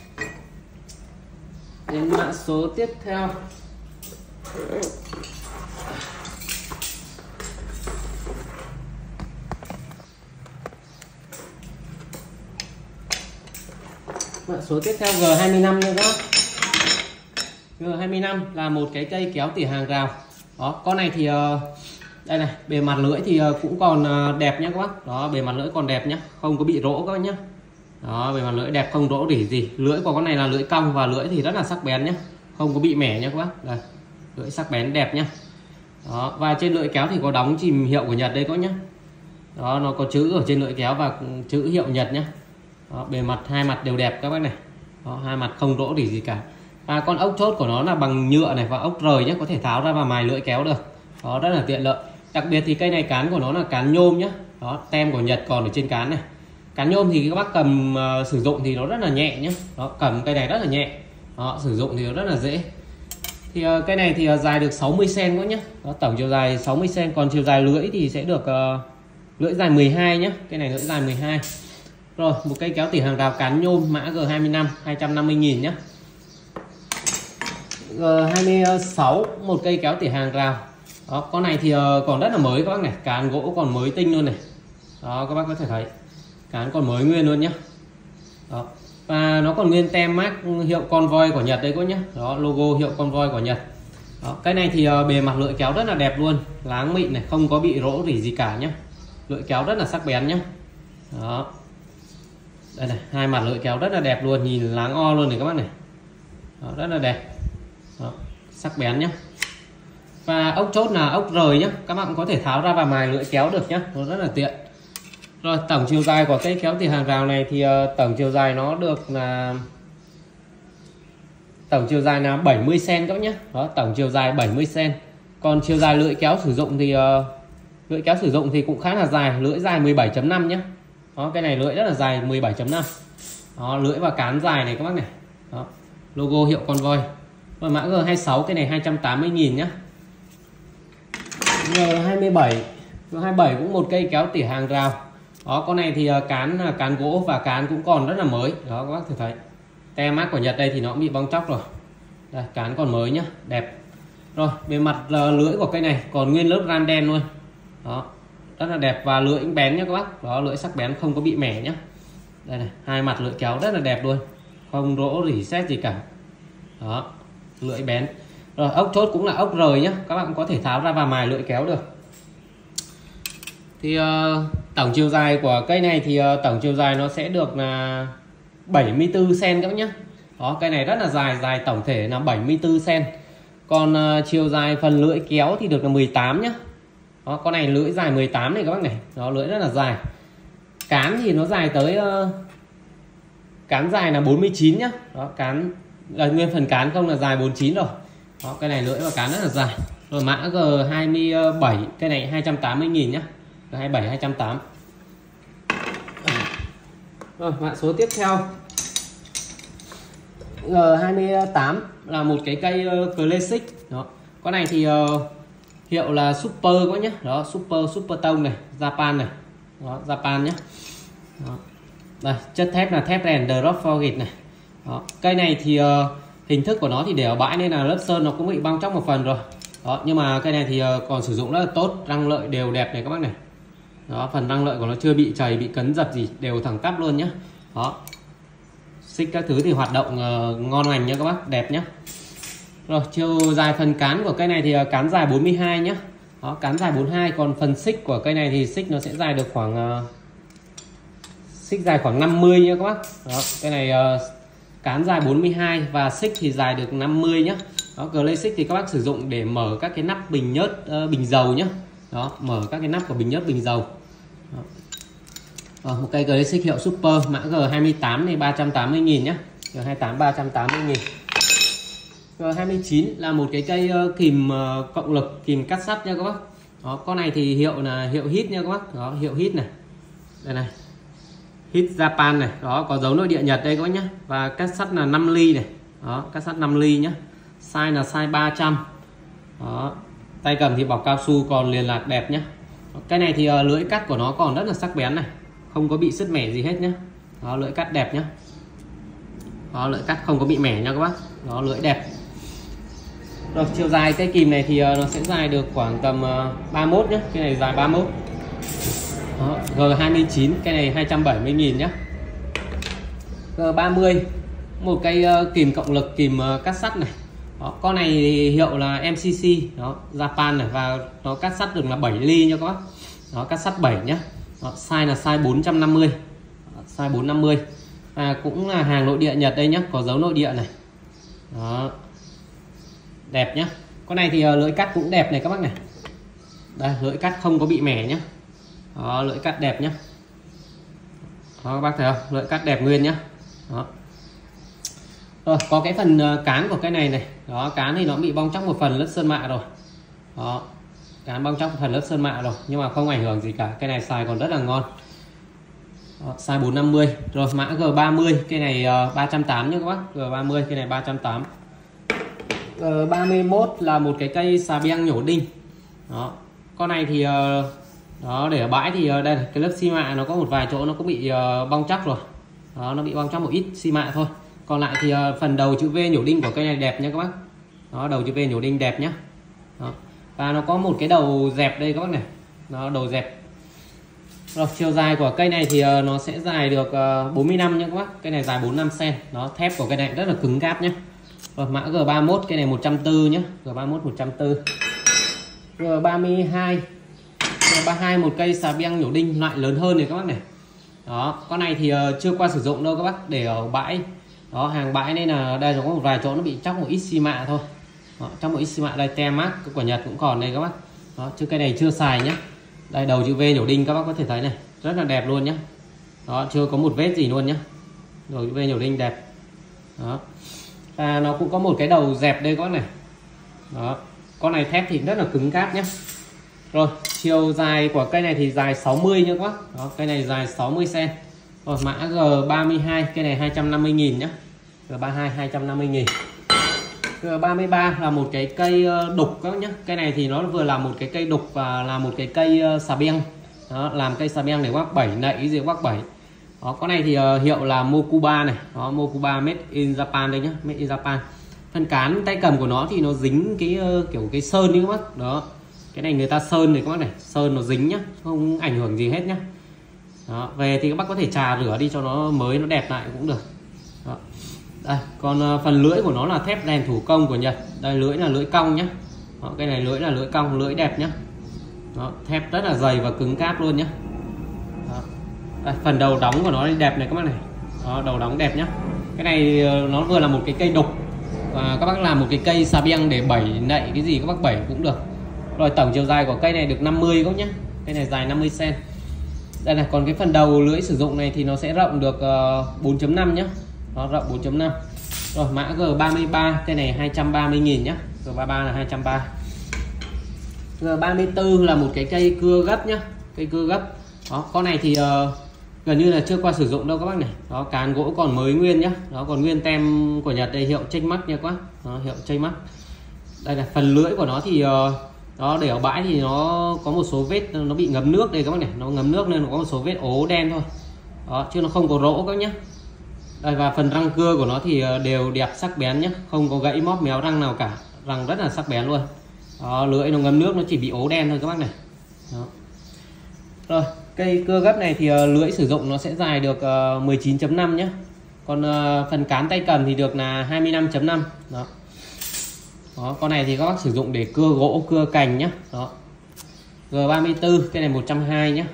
S1: Đến mã số tiếp theo. Mã số tiếp theo G hai mươi lăm nữa các bác. G hai mươi lăm là một cái cây kéo tỉa hàng rào. Đó, con này thì uh, đây này, bề mặt lưỡi thì uh, cũng còn uh, đẹp nhé các bác. Đó, bề mặt lưỡi còn đẹp nhé, không có bị rỗ các bác nhé. Đó, bề mặt lưỡi đẹp, không rỗ rỉ gì. Lưỡi của con này là lưỡi cong và lưỡi thì rất là sắc bén nhé, không có bị mẻ nhé các bác. Đây, lưỡi sắc bén đẹp nhé. Đó, và trên lưỡi kéo thì có đóng chìm hiệu của Nhật đây các bác nhé. Đó, nó có chữ ở trên lưỡi kéo và chữ hiệu Nhật nhé. Đó, bề mặt hai mặt đều đẹp các bác này. Đó, hai mặt không rỗ rỉ gì cả. Và con ốc chốt của nó là bằng nhựa này và ốc rời nhé, có thể tháo ra và mài lưỡi kéo được. Đó, rất là tiện lợi. Đặc biệt thì cây này cán của nó là cán nhôm nhé. Đó, tem của Nhật còn ở trên cán này. Cán nhôm thì các bác cầm uh, sử dụng thì nó rất là nhẹ nhé. Đó, cầm cây này rất là nhẹ. Đó, sử dụng thì nó rất là dễ. Thì uh, cây này thì uh, dài được sáu mươi xăng-ti-mét quá nhé. Đó, tổng chiều dài sáu mươi xăng-ti-mét, còn chiều dài lưỡi thì sẽ được uh, lưỡi dài mười hai nhé. Cây này lưỡi dài mười hai. Rồi, một cây kéo tỉa hàng rào cán nhôm mã G hai mươi lăm hai trăm năm mươi nghìn nhé. G hai mươi sáu một cây kéo tỉa hàng rào. Đó, con này thì uh, còn rất là mới các bác này, cán gỗ còn mới tinh luôn này. Đó, các bác có thể thấy cán còn mới nguyên luôn nhé. Đó, và nó còn nguyên tem mác hiệu Convoy của Nhật đấy các nhé. Đó, logo hiệu Convoy của Nhật. Đó, cái này thì uh, bề mặt lưỡi kéo rất là đẹp luôn, láng mịn này, không có bị rỗ rỉ gì cả nhé. Lưỡi kéo rất là sắc bén nhé. Đó, đây này, hai mặt lưỡi kéo rất là đẹp luôn, nhìn láng o luôn này các bác này. Đó, rất là đẹp. Đó, sắc bén nhé. Và ốc chốt là ốc rời nhé, các bạn có thể tháo ra và mài lưỡi kéo được nhé, nó rất là tiện. Rồi tổng chiều dài của cây kéo tỉa hàng rào này thì uh, tổng chiều dài nó được là tổng chiều dài là bảy mươi xăng-ti-mét các nhé. Đó, tổng chiều dài bảy mươi xăng-ti-mét. Còn chiều dài lưỡi kéo sử dụng thì uh, lưỡi kéo sử dụng thì cũng khá là dài, lưỡi dài mười bảy chấm năm nhé. Đó, cái này lưỡi rất là dài mười bảy chấm năm. Đó, lưỡi và cán dài này các bác này. Đó, logo hiệu Convoy. Rồi mã G hai mươi sáu, cái này hai trăm tám mươi nghìn nhé. G hai mươi bảy, G hai mươi bảy cũng một cây kéo tỉa hàng rào. Đó, con này thì cán là cán gỗ và cán cũng còn rất là mới. Đó, các bác thử thấy tem mác của Nhật đây thì nó cũng bị bong chóc rồi. Đây, cán còn mới nhá, đẹp. Rồi bề mặt uh, lưỡi của cây này còn nguyên lớp ran đen luôn. Đó, rất là đẹp và lưỡi bén nhá các bác. Đó, lưỡi sắc bén, không có bị mẻ nhá. Đây này, hai mặt lưỡi kéo rất là đẹp luôn, không rỗ rỉ sét gì cả. Đó, lưỡi bén. Rồi ốc chốt cũng là ốc rời nhá, các bạn có thể tháo ra và mài lưỡi kéo được. Thì uh, tổng chiều dài của cây này thì uh, tổng chiều dài nó sẽ được là bảy mươi tư xăng-ti-mét các bác nhé. Đó, cây này rất là dài, dài tổng thể là bảy mươi tư xăng-ti-mét. Còn uh, chiều dài phần lưỡi kéo thì được là mười tám nhá. Đó, con này lưỡi dài mười tám này các bác này. Đó, lưỡi rất là dài. Cán thì nó dài tới uh, cán dài là bốn mươi chín nhá. Đó, cán là nguyên phần cán không là dài bốn mươi chín rồi. Đó, cái này lưỡi và cán rất là dài. Rồi mã G hai mươi bảy, cái này hai trăm tám mươi nghìn nhá. G hai mươi bảy hai trăm tám mươi. Rồi mã số tiếp theo G hai mươi tám là một cái cây uh, classic. Đó, con này thì uh, hiệu là Super quá nhé. Đó, Super Super tông này, Japan này. Đó, Japan nhé. Đó. Đây, chất thép là thép rèn The Rock Forged này. Đó, cây này thì uh, hình thức của nó thì để ở bãi nên là lớp sơn nó cũng bị bong chóc một phần rồi. Đó, nhưng mà cây này thì uh, còn sử dụng rất là tốt, răng lợi đều đẹp này các bác này. Đó, phần răng lợi của nó chưa bị chảy, bị cấn dập gì, đều thẳng tắp luôn nhé. Đó, xích các thứ thì hoạt động uh, ngon lành nhé các bác, đẹp nhé. Rồi chiều dài phần cán của cây này thì uh, cán dài bốn mươi hai nhé. Đó, cán dài bốn mươi hai, còn phần xích của cây này thì xích nó sẽ dài được khoảng uh, xích dài khoảng năm mươi nhé các bác. Đó, cái này uh, cán dài bốn mươi hai và xích thì dài được năm mươi nhé. Đó, Classic thì các bác sử dụng để mở các cái nắp bình nhớt, uh, bình dầu nhá. Đó, mở các cái nắp của bình nhớt, bình dầu. Đó. Đó, một cây Classic hiệu Super mã G hai tám này ba trăm tám mươi nghìn nhá. G hai tám ba trăm tám mươi nghìn. G hai chín là một cái cây uh, kìm uh, cộng lực, kìm cắt sắt nha các bác. Đó, con này thì hiệu là hiệu Hit nha các bác. Đó, hiệu Hit này. Đây này. Hit Japan này. Đó, có dấu nội địa Nhật đây các bác nhá. Và cắt sắt là năm ly này. Đó, cắt sắt năm ly nhá. Size là size ba trăm. Đó. Tay cầm thì bọc cao su còn liền lạc đẹp nhá. Cái này thì uh, lưỡi cắt của nó còn rất là sắc bén này, không có bị sứt mẻ gì hết nhá. Đó, lưỡi cắt đẹp nhá. Đó, lưỡi cắt không có bị mẻ nha các bác. Đó, lưỡi đẹp. Rồi, chiều dài cây kìm này thì uh, nó sẽ dài được khoảng tầm uh, ba mươi mốt nhá. Cái này dài ba mươi mốt. Đó, G hai chín cái này hai trăm bảy mươi nghìn nhá. G ba mươi một cây uh, kìm cộng lực, kìm uh, cắt sắt này. Đó, con này hiệu là em xê xê đó, Japan này, và nó cắt sắt được là bảy ly nha các bác. Đó, cắt sắt bảy nhá. Đó, size là size bốn trăm năm mươi. Đó, size bốn trăm năm mươi. Và cũng là hàng nội địa Nhật đây nhá, có dấu nội địa này. Đó. Đẹp nhá. Con này thì uh, lưỡi cắt cũng đẹp này các bác này. Đây, lưỡi cắt không có bị mẻ nhá. Đó, lưỡi cắt đẹp nhá. Đó, các bác thấy không? Lưỡi cắt đẹp nguyên nhá. Đó. Rồi, có cái phần cán của cái này này. Đó, cán thì nó bị bong chóc một phần lớp sơn mạ rồi. Đó, cán bong chóc một phần lớp sơn mạ rồi, nhưng mà không ảnh hưởng gì cả. Cái này xài còn rất là ngon. Đó, size bốn trăm năm mươi. Rồi, mã G ba mươi, cái này uh, ba trăm tám mươi nhé các bác. G ba mươi, cái này ba trăm tám mươi. G ba mươi mốt là một cái cây xà beng nhổ đinh. Đó, con này thì uh, đó, để ở bãi thì uh, đây cái lớp xi mạ nó có một vài chỗ nó cũng bị uh, bong chóc rồi. Đó, nó bị bong chóc một ít xi mạ thôi. Còn lại thì uh, phần đầu chữ V nhổ đinh của cây này đẹp nha các bác. Đó, đầu chữ V nhổ đinh đẹp nhá. Đó. Và nó có một cái đầu dẹp đây các bác này. Nó đầu dẹp. Rồi, chiều dài của cây này thì uh, nó sẽ dài được uh, bốn mươi lăm nha các bác. Cây này dài bốn mươi lăm xăng ti mét. Đó, thép của cây này rất là cứng cáp nhá. Rồi, mã G ba mốt, cái này một trăm bốn mươi nhá. G ba mốt một trăm bốn mươi. G ba mươi hai. G ba mươi hai một cây xà beng nhổ đinh loại lớn hơn này các bác này. Đó, con này thì uh, chưa qua sử dụng đâu các bác, để ở bãi. Đó, hàng bãi nên là đây nó có một vài chỗ nó bị chóc một ít xi mạ thôi. Đó, trong một ít xi mạ đây, tem mác của Nhật cũng còn đây các bác. Đó, chứ cây này chưa xài nhá. Đây, đầu chữ V nhổ đinh các bác có thể thấy này, rất là đẹp luôn nhá. Đó, chưa có một vết gì luôn nhá. Đầu chữ V nhổ đinh đẹp. Đó. Và nó cũng có một cái đầu dẹp đây các bác này. Đó, con này thép thì rất là cứng cáp nhá. Rồi, chiều dài của cây này thì dài sáu mươi nhá các bác. Đó, cây này dài sáu mươi xăng ti mét. Rồi, mã G ba mươi hai, cái này hai trăm năm mươi nghìn nhá. G ba mươi hai hai trăm năm mươi nghìn. G ba mươi ba là một cái cây đục các nhá. Cây này thì nó vừa là một cái cây đục và là một cái cây xà beng. Đó, làm cây xà beng để quắc bảy, nậy cái gì quắc bảy. Đó, con này thì uh, hiệu là Mokuba này. Đó, Mokuba made in Japan đây nhá, made in Japan. Phần cán tay cầm của nó thì nó dính cái uh, kiểu cái sơn đi các bác. Đó. Cái này người ta sơn này các bác này, sơn nó dính nhá, không ảnh hưởng gì hết nhá. Đó, về thì các bác có thể trà rửa đi cho nó mới, nó đẹp lại cũng được. Đó. Đây, còn uh, phần lưỡi của nó là thép rèn thủ công của Nhật. Đây, lưỡi là lưỡi cong nhá. Đó, cái này lưỡi là lưỡi cong, lưỡi đẹp nhá. Đó, thép rất là dày và cứng cáp luôn nhá. Đó. Đây, phần đầu đóng của nó đẹp này các bác này. Đó, đầu đóng đẹp nhá. Cái này uh, nó vừa là một cái cây đục và các bác làm một cái cây xà beng để bẩy nậy cái gì các bác bẩy cũng được. Rồi, tổng chiều dài của cây này được năm mươi các nhá. Cây này dài năm mươi xăng ti mét. Đây này, còn cái phần đầu lưỡi sử dụng này thì nó sẽ rộng được uh, bốn chấm năm nhá. Nó rộng bốn chấm năm. Rồi, mã G ba mươi ba, cây này hai trăm ba mươi nghìn nhá. G ba mươi ba là hai trăm ba mươi. G ba mươi tư là một cái cây cưa gấp nhá. Cây cưa gấp. Đó, con này thì uh, gần như là chưa qua sử dụng đâu các bác này. Đó, cán gỗ còn mới nguyên nhá. Đó, còn nguyên tem của Nhật đây, hiệu Checkmark nha các bác. Đó, hiệu Checkmark. Đây là phần lưỡi của nó thì uh, đó, để ở bãi thì nó có một số vết nó bị ngấm nước đây các bác này, nó ngấm nước nên nó có một số vết ố đen thôi. Đó, chứ nó không có rỗ các nhá. Đây, và phần răng cưa của nó thì đều đẹp sắc bén nhá, không có gãy móp méo răng nào cả, răng rất là sắc bén luôn. Đó, lưỡi nó ngấm nước, nó chỉ bị ố đen thôi các bác này. Đó. Rồi, cây cưa gấp này thì uh, lưỡi sử dụng nó sẽ dài được uh, mười chín chấm năm nhá. Còn uh, phần cán tay cầm thì được là hai mươi lăm chấm năm. Đó. Đó, con này thì các bác sử dụng để cưa gỗ, cưa cành nhá. Đó. G ba mươi tư, cái này một trăm hai mươi nhá.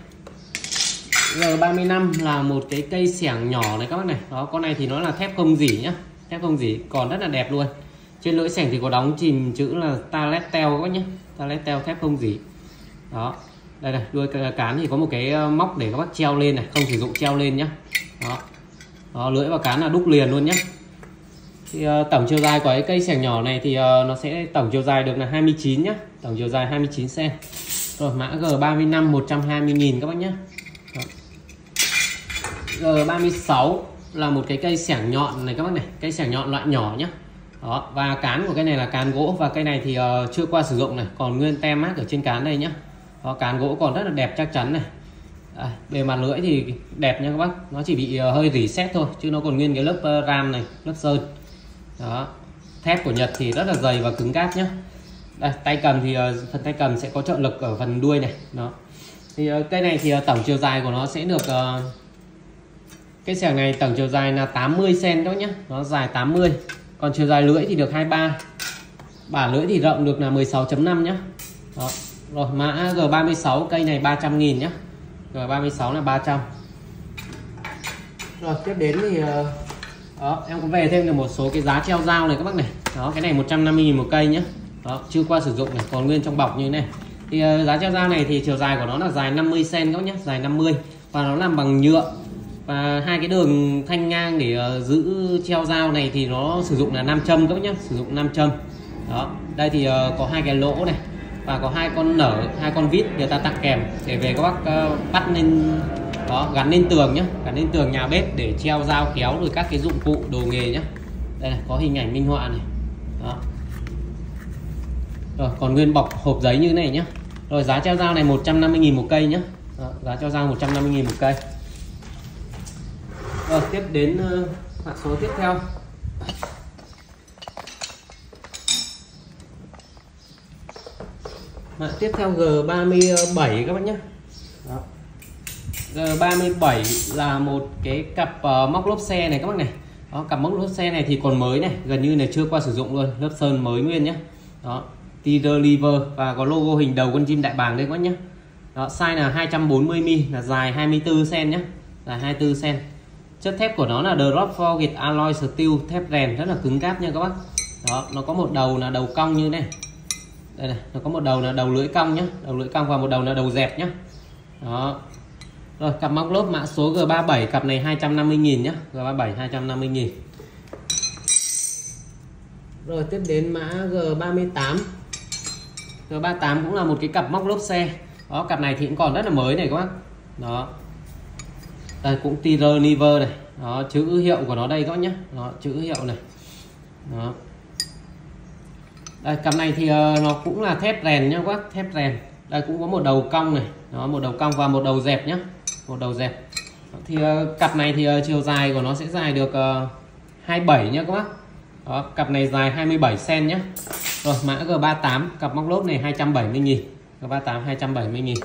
S1: G ba mươi lăm là một cái cây xẻng nhỏ này các bác này. Đó, con này thì nó là thép không rỉ nhá. Thép không rỉ còn rất là đẹp luôn. Trên lưỡi xẻng thì có đóng chìm chữ là Taletel các bác nhé, Taletel thép không rỉ. Đó, đây này, đuôi cán thì có một cái móc để các bác treo lên này, không sử dụng treo lên nhé. Đó, đó lưỡi và cán là đúc liền luôn nhé. Thì uh, tổng chiều dài của cái cây xẻng nhỏ này thì uh, nó sẽ tổng chiều dài được là hai mươi chín nhé, tổng chiều dài hai mươi chín xen. Rồi mã G ba mươi lăm một trăm hai mươi nghìn các bác nhé. G ba mươi sáu là một cái cây xẻng nhọn này các bác này, cây xẻng nhọn loại nhỏ nhé. Đó, và cán của cây này là cán gỗ, và cây này thì uh, chưa qua sử dụng này, còn nguyên tem mác ở trên cán đây nhé. Đó, cán gỗ còn rất là đẹp chắc chắn này. À, bề mặt lưỡi thì đẹp nha các bác, nó chỉ bị uh, hơi rỉ sét thôi, chứ nó còn nguyên cái lớp uh, ram này, lớp sơn. Đó, thép của Nhật thì rất là dày và cứng cáp nhé. Đây, tay cầm thì uh, phần tay cầm sẽ có trợ lực ở phần đuôi này. Đó, thì uh, cây này thì uh, tổng chiều dài của nó sẽ được uh, cái xẻng này tổng chiều dài là tám mươi xen đó nhé, nó dài tám mươi, còn chiều dài lưỡi thì được hai mươi ba, bả lưỡi thì rộng được là mười sáu chấm năm nhé. Đó, rồi mã G ba mươi sáu cây này ba trăm nghìn nhé, G ba mươi sáu là ba trăm. Rồi tiếp đến thì đó, em có về thêm được một số cái giá treo dao này các bác này. Đó, cái này một trăm năm mươi nghìn một cây nhé. Đó, chưa qua sử dụng này, còn nguyên trong bọc như thế này. Thì uh, giá treo dao này thì chiều dài của nó là dài năm mươi xen các bác nhé, dài năm mươi, và nó làm bằng nhựa, và hai cái đường thanh ngang để uh, giữ treo dao này thì nó sử dụng là nam châm các bác nhé, sử dụng nam châm. Đó, đây thì uh, có hai cái lỗ này, và có hai con nở, hai con vít người ta tặng kèm để về các bác uh, bắt lên, đó, gắn lên tường nhé, gắn lên tường nhà bếp để treo dao kéo rồi các cái dụng cụ đồ nghề nhé. Đây này, có hình ảnh minh họa này. Đó. Rồi còn nguyên bọc hộp giấy như thế này nhé. Rồi giá treo dao này một trăm năm mươi nghìn một cây nhé. Đó, giá treo dao một trăm năm mươi nghìn một cây. Rồi tiếp đến uh, mã số tiếp theo. Mã tiếp theo G ba mươi bảy các bác nhé. Đó. G ba mươi bảy là một cái cặp uh, móc lốp xe này các bác này. Đó, cặp móc lốp xe này thì còn mới này, gần như là chưa qua sử dụng luôn, lớp sơn mới nguyên nhé. Đó, Tiger Liver và có logo hình đầu con chim đại bàng đây các bác nhé. Đó, size là hai trăm bốn mươi mi li, là dài hai mươi tư xen nhé, dài hai mươi tư xen. Chất thép của nó là Drop Forged Alloy Steel, thép rèn rất là cứng cáp nha các bác. Đó, nó có một đầu là đầu cong như này. Đây này, nó có một đầu là đầu lưỡi cong nhé, đầu lưỡi cong, và một đầu là đầu dẹp nhé. Đó. Rồi cặp móc lốp mã số G ba mươi bảy, cặp này hai trăm năm mươi nghìn nhé, G ba mươi bảy hai trăm năm mươi nghìn. Rồi tiếp đến mã G ba mươi tám. G ba mươi tám cũng là một cái cặp móc lốp xe. Đó, cặp này thì cũng còn rất là mới này các bác. Đó. Đây cũng Tiger Liver này. Đó, chữ hiệu của nó đây các bác nhé. Đó, chữ hiệu này. Đó. Đây, cặp này thì uh, nó cũng là thép rèn nhá các bác, thép rèn. Đây cũng có một đầu cong này, đó, một đầu cong và một đầu dẹp nhá, một đầu dẹp. Đó, thì uh, cặp này thì uh, chiều dài của nó sẽ dài được uh, hai mươi bảy nhá các bác. Đó, cặp này dài hai mươi bảy xen nhá. Rồi mã G ba mươi tám, cặp móc lốp này hai trăm bảy mươi nghìn, G ba mươi tám hai trăm bảy mươi nghìn.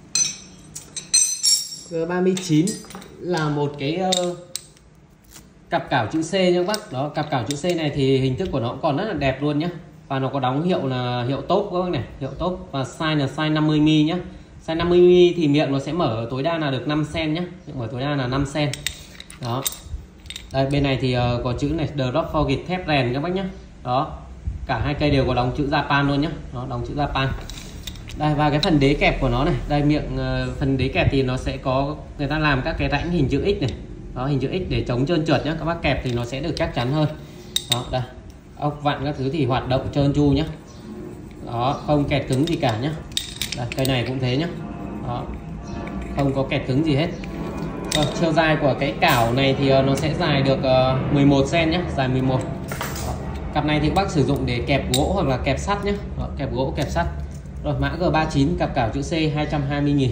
S1: G ba mươi chín là một cái uh, cặp cảo chữ C nha các bác. Đó, cặp cảo chữ C này thì hình thức của nó cũng còn rất là đẹp luôn nhá. Và nó có đóng hiệu là hiệu top các bác này, hiệu top, và size là size năm mươi mi li nhá. Size năm mươi mi li thì miệng nó sẽ mở tối đa là được năm xen nhá, miệng mở tối đa là năm xen. Đó. Đây bên này thì uh, có chữ này Drop Forged thép rèn các bác nhá. Đó. Cả hai cây đều có đóng chữ Japan luôn nhá. Đó, đóng chữ Japan. Đây, và cái phần đế kẹp của nó này, đây miệng uh, phần đế kẹp thì nó sẽ có, người ta làm các cái rãnh hình chữ X này. Đó, hình chữ X để chống trơn trượt nhá, các bác kẹp thì nó sẽ được chắc chắn hơn. Đó, đây. Ốc vặn các thứ thì hoạt động trơn tru nhé. Đó, không kẹt cứng gì cả nhé. Đây, cây này cũng thế nhé. Đó, không có kẹt cứng gì hết. Rồi, chiều dài của cái cảo này thì nó sẽ dài được uh, mười một xen nhé, dài mười một. Đó, cặp này thì bác sử dụng để kẹp gỗ hoặc là kẹp sắt nhé. Đó, kẹp gỗ, kẹp sắt. Rồi mã G ba mươi chín, cặp cảo chữ C hai trăm hai mươi nghìn.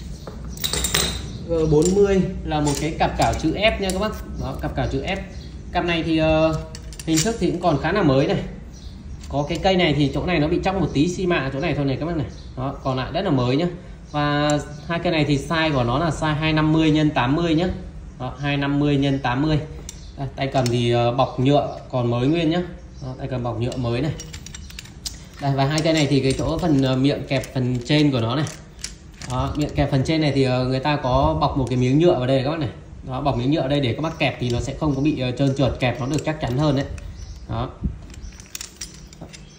S1: G bốn mươi là một cái cặp cảo chữ F nha các bác. Đó, cặp cảo chữ F. Cặp này thì uh, hình thức thì cũng còn khá là mới này. Có cái cây này thì chỗ này nó bị trong một tí xi mạ chỗ này thôi này các bác này. Đó, còn lại rất là mới nhá. Và hai cây này thì size của nó là size hai trăm năm mươi nhân tám mươi nhá. Đó, hai trăm năm mươi nhân tám mươi. Đây, tay cầm thì bọc nhựa còn mới nguyên nhá. Đó, tay cầm bọc nhựa mới này. Đây, và hai cây này thì cái chỗ phần miệng kẹp phần trên của nó này. Đó, miệng kẹp phần trên này thì người ta có bọc một cái miếng nhựa vào đây các bác này. Đó, bọc miếng nhựa ở đây để các bác kẹp thì nó sẽ không có bị trơn trượt, kẹp nó được chắc chắn hơn đấy. Đó.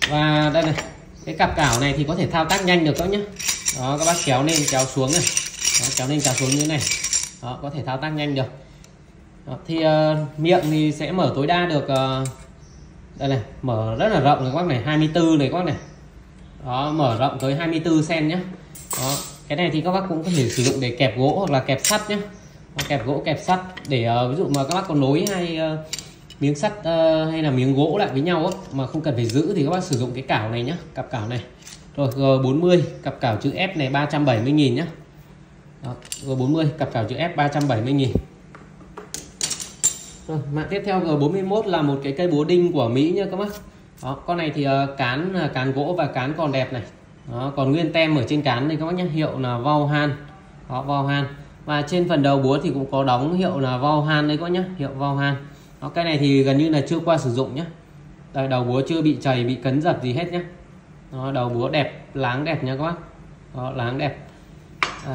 S1: Và đây này, cái cặp cảo này thì có thể thao tác nhanh được các nhé. Đó, các bác kéo lên kéo xuống này. Đó, kéo lên kéo xuống như thế này. Đó, có thể thao tác nhanh được. Đó, thì uh, miệng thì sẽ mở tối đa được uh, đây này, mở rất là rộng này các bác này, hai mươi tư này các bác này. Đó, mở rộng tới hai mươi tư xen-ti-mét nhé. Đó, cái này thì các bác cũng có thể sử dụng để kẹp gỗ hoặc là kẹp sắt nhé. Đó, kẹp gỗ kẹp sắt để uh, ví dụ mà các bác có nối hay uh, miếng sắt uh, hay là miếng gỗ lại với nhau á, mà không cần phải giữ thì các bác sử dụng cái cảo này nhé, cặp cảo này. Rồi G bốn mươi cặp cảo chữ F này ba trăm bảy mươi nghìn nhé. Đó, G bốn mươi cặp cảo chữ F ba trăm bảy mươi nghìn. Rồi, mã tiếp theo G bốn mươi mốt là một cái cây búa đinh của Mỹ nha các bác. Đó, con này thì uh, cán uh, cán gỗ và cán còn đẹp này. Đó, còn nguyên tem ở trên cán đây các bác nhé, hiệu là Vaughan. Đó, Vaughan. Và trên phần đầu búa thì cũng có đóng hiệu là Vaughan đấy các bác nhé, hiệu Vaughan. Đó, cái này thì gần như là chưa qua sử dụng nhé. Đây, đầu búa chưa bị chày bị cấn dập gì hết nhé. Đó, đầu búa đẹp, láng đẹp nha các bác. Đó, láng đẹp. Đây.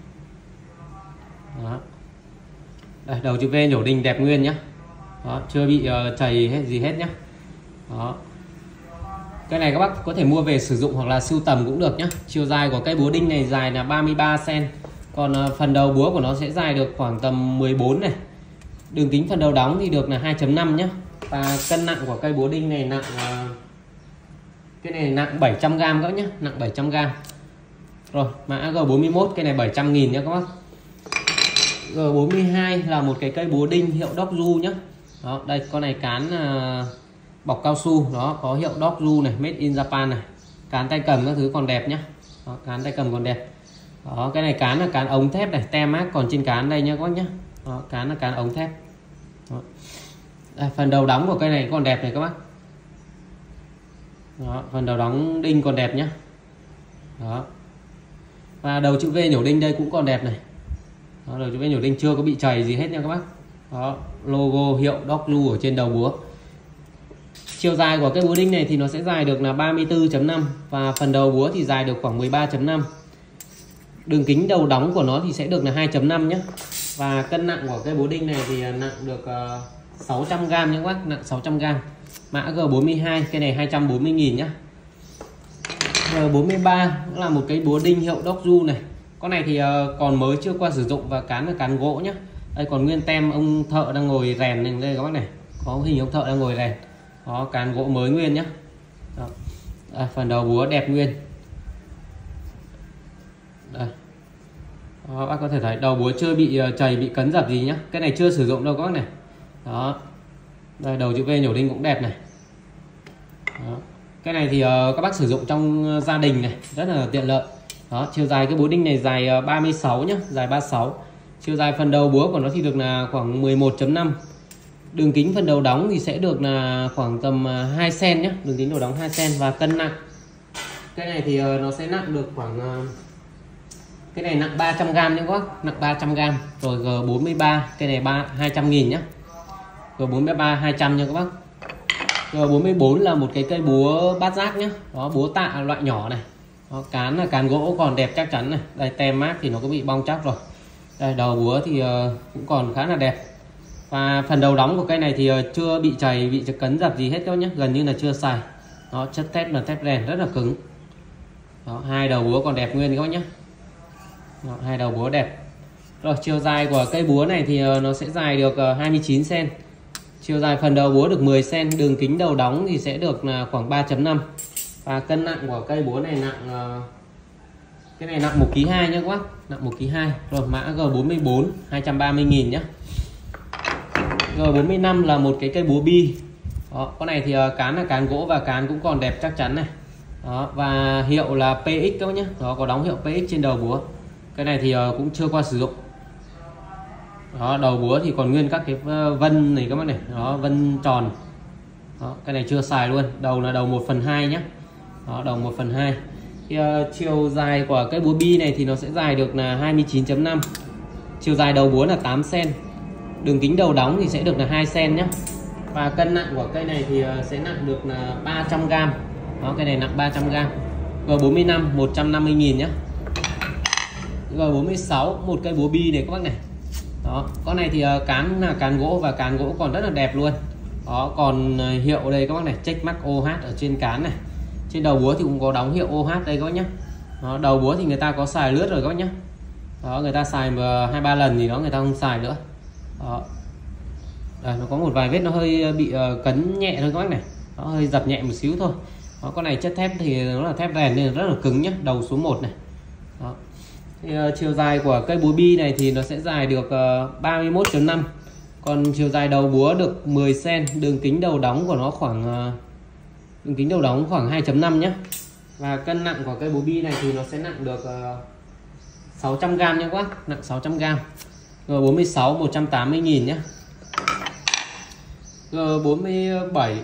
S1: Đó. Đây, đầu chữ V nhổ đinh đẹp nguyên nhá. Đó, chưa bị uh, chày hết gì hết nhá. Đó. Cái này các bác có thể mua về sử dụng hoặc là sưu tầm cũng được nhá. Chiều dài của cây búa đinh này dài là ba mươi ba xen-ti-mét. Còn uh, phần đầu búa của nó sẽ dài được khoảng tầm mười bốn này. Đường kính phần đầu đóng thì được là hai chấm năm nhá. Và cân nặng của cây búa đinh này nặng uh, cái này nặng bảy trăm gam các nhá, nặng bảy trăm gam. Rồi, mã G bốn mươi mốt cái này bảy trăm nghìn nhá các bác. G bốn mươi hai là một cái cây búa đinh hiệu Dockju nhá. Đó, đây con này cán uh, bọc cao su, đó có hiệu Dockju này, made in Japan này. Cán tay cầm các thứ còn đẹp nhá. Đó, cán tay cầm còn đẹp. Đó, cái này cán là cán ống thép này, tem mác còn trên cán đây nhá các bác nhá. Đó, cán là cán ống thép. Đó. Đây, phần đầu đóng của cây này còn đẹp này các bác. Đó, phần đầu đóng đinh còn đẹp nhá. Đó. Và đầu chữ V nhổ đinh đây cũng còn đẹp này. Đó, đầu chữ V nhổ đinh chưa có bị chày gì hết nha các bác. Đó, logo hiệu Dockju ở trên đầu búa. Chiều dài của cái búa đinh này thì nó sẽ dài được là ba mươi tư chấm năm và phần đầu búa thì dài được khoảng mười ba chấm năm. Đường kính đầu đóng của nó thì sẽ được là hai chấm năm nhé. Và cân nặng của cái búa đinh này thì nặng được uh, sáu trăm gam nhé các bác, nặng sáu trăm gam. Mã G bốn mươi hai cái này hai trăm bốn mươi nghìn nhé. G bốn mươi ba cũng là một cái búa đinh hiệu Dockju này. Con này thì uh, còn mới chưa qua sử dụng và cán là cán gỗ nhé. Đây còn nguyên tem ông thợ đang ngồi rèn này, đây các bác này, có hình ông thợ đang ngồi rèn. Đó, cán gỗ mới nguyên nhé. Đó. À, phần đầu búa đẹp nguyên. Đây. Đó, bác có thể thấy đầu búa chưa bị uh, chày bị cấn dập gì nhá. Cái này chưa sử dụng đâu các bác này. Đó. Đây, đầu chữ V nhổ đinh cũng đẹp này. Đó. Cái này thì uh, các bác sử dụng trong uh, gia đình này rất là tiện lợi. Đó, chiều dài cái búa đinh này dài uh, ba mươi sáu nhá, dài ba mươi sáu. Chiều dài phần đầu búa của nó thì được là khoảng mười một chấm năm. Đường kính phần đầu đóng thì sẽ được là khoảng tầm uh, hai xen-ti-mét nhá, đường kính đầu đóng hai xen-ti-mét và cân nặng. Cái này thì uh, nó sẽ nặng được khoảng uh, cái này nặng ba trăm gam nhé các bác, nặng ba trăm gam. Rồi G bốn mươi ba cái này ba hai trăm nghìn nhá. G bốn mươi ba hai trăm nha các bác. G bốn mươi bốn là một cái cây búa bát giác nhá. Đó, búa tạ loại nhỏ này. Đó, cán là cán gỗ còn đẹp chắc chắn này. Đây tem mác thì nó có bị bong chóc rồi. Đây đầu búa thì uh, cũng còn khá là đẹp. Và phần đầu đóng của cây này thì uh, chưa bị chày, bị cấn dập gì hết các bác nhé, gần như là chưa xài. Đó, chất thép là thép rèn rất là cứng. Đó, hai đầu búa còn đẹp nguyên các bác nhé. Đó, hai đầu búa đẹp. Rồi chiều dài của cây búa này thì uh, nó sẽ dài được uh, hai mươi chín xen-ti-mét. Chiều dài phần đầu búa được mười xen-ti-mét, đường kính đầu đóng thì sẽ được là khoảng ba chấm năm. Và cân nặng của cây búa này nặng uh, cái này nặng một ki lô hai nhá các bác, nặng một ki lô hai. Rồi mã G bốn mươi bốn hai trăm ba mươi nghìn nhá. G bốn mươi lăm là một cái cây búa bi. Đó, con này thì uh, cán là cán gỗ và cán cũng còn đẹp chắc chắn này. Đó, và hiệu là pê ích các bác nhé. Đó, có đóng hiệu pê ích trên đầu búa. Cái này thì uh, cũng chưa qua sử dụng. Đó, đầu búa thì còn nguyên các cái vân này các bác này. Đó, vân tròn. Đó, cái này chưa xài luôn. Đầu là đầu một phần hai nhé. Đó, đầu một phần hai. Thì, uh, chiều dài của cái búa bi này thì nó sẽ dài được là hai mươi chín chấm năm. Chiều dài đầu búa là tám xen-ti-mét. Đường kính đầu đóng thì sẽ được là hai xen-ti-mét nhé. Và cân nặng của cây này thì uh, sẽ nặng được là ba trăm gam. Đó, cây này nặng ba trăm gam. G bốn mươi lăm một trăm năm mươi nghìn nhé. G bốn mươi sáu một cây búa bi này các bác này. Đó, con này thì uh, cán là cán gỗ và cán gỗ còn rất là đẹp luôn. Đó, còn uh, hiệu đây các bác này, check mark ô hát ở trên cán này. Trên đầu búa thì cũng có đóng hiệu ô hát đây các bác nhé. Đó, đầu búa thì người ta có xài lướt rồi các bác nhé. Đó, người ta xài hai ba lần thì đó người ta không xài nữa. Đó. Đây, nó có một vài vết nó hơi bị uh, cấn nhẹ thôi các bác này, nó hơi dập nhẹ một xíu thôi. Đó, con này chất thép thì nó là thép rèn nên rất là cứng nhé, đầu số một này. Đó. Thì, uh, chiều dài của cây búa bi này thì nó sẽ dài được uh, ba mươi mốt phẩy năm, còn chiều dài đầu búa được mười xen ti mét, đường kính đầu đóng của nó khoảng uh, đường kính đầu đóng khoảng hai phẩy năm nhé. Và cân nặng của cây búa bi này thì nó sẽ nặng được uh, sáu trăm gam nhé các bác, nặng sáu trăm gam. G bốn mươi sáu một trăm tám mươi nghìn nhé. G bốn mươi bảy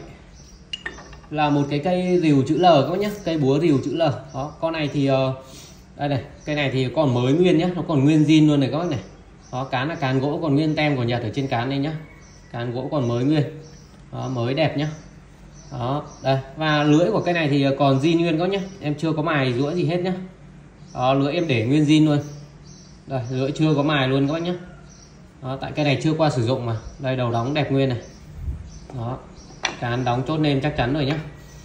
S1: là một cái cây rìu chữ L các bác nhé, cây búa rìu chữ L. Đó, con này thì uh, đây này, cây này thì còn mới nguyên nhé, nó còn nguyên zin luôn này các bác này. Đó, cán là cán gỗ còn nguyên tem của Nhật ở trên cán đây nhá, cán gỗ còn mới nguyên. Đó, mới đẹp nhá. Đó, đây, và lưỡi của cây này thì còn zin nguyên các nhé, em chưa có mài rũa gì hết nhá. Đó, lưỡi em để nguyên zin luôn. Đây, lưỡi chưa có mài luôn các bác nhé. Đó, tại cây này chưa qua sử dụng mà. Đây, đầu đóng đẹp nguyên này. Đó, cán đóng chốt nên chắc chắn rồi nhé.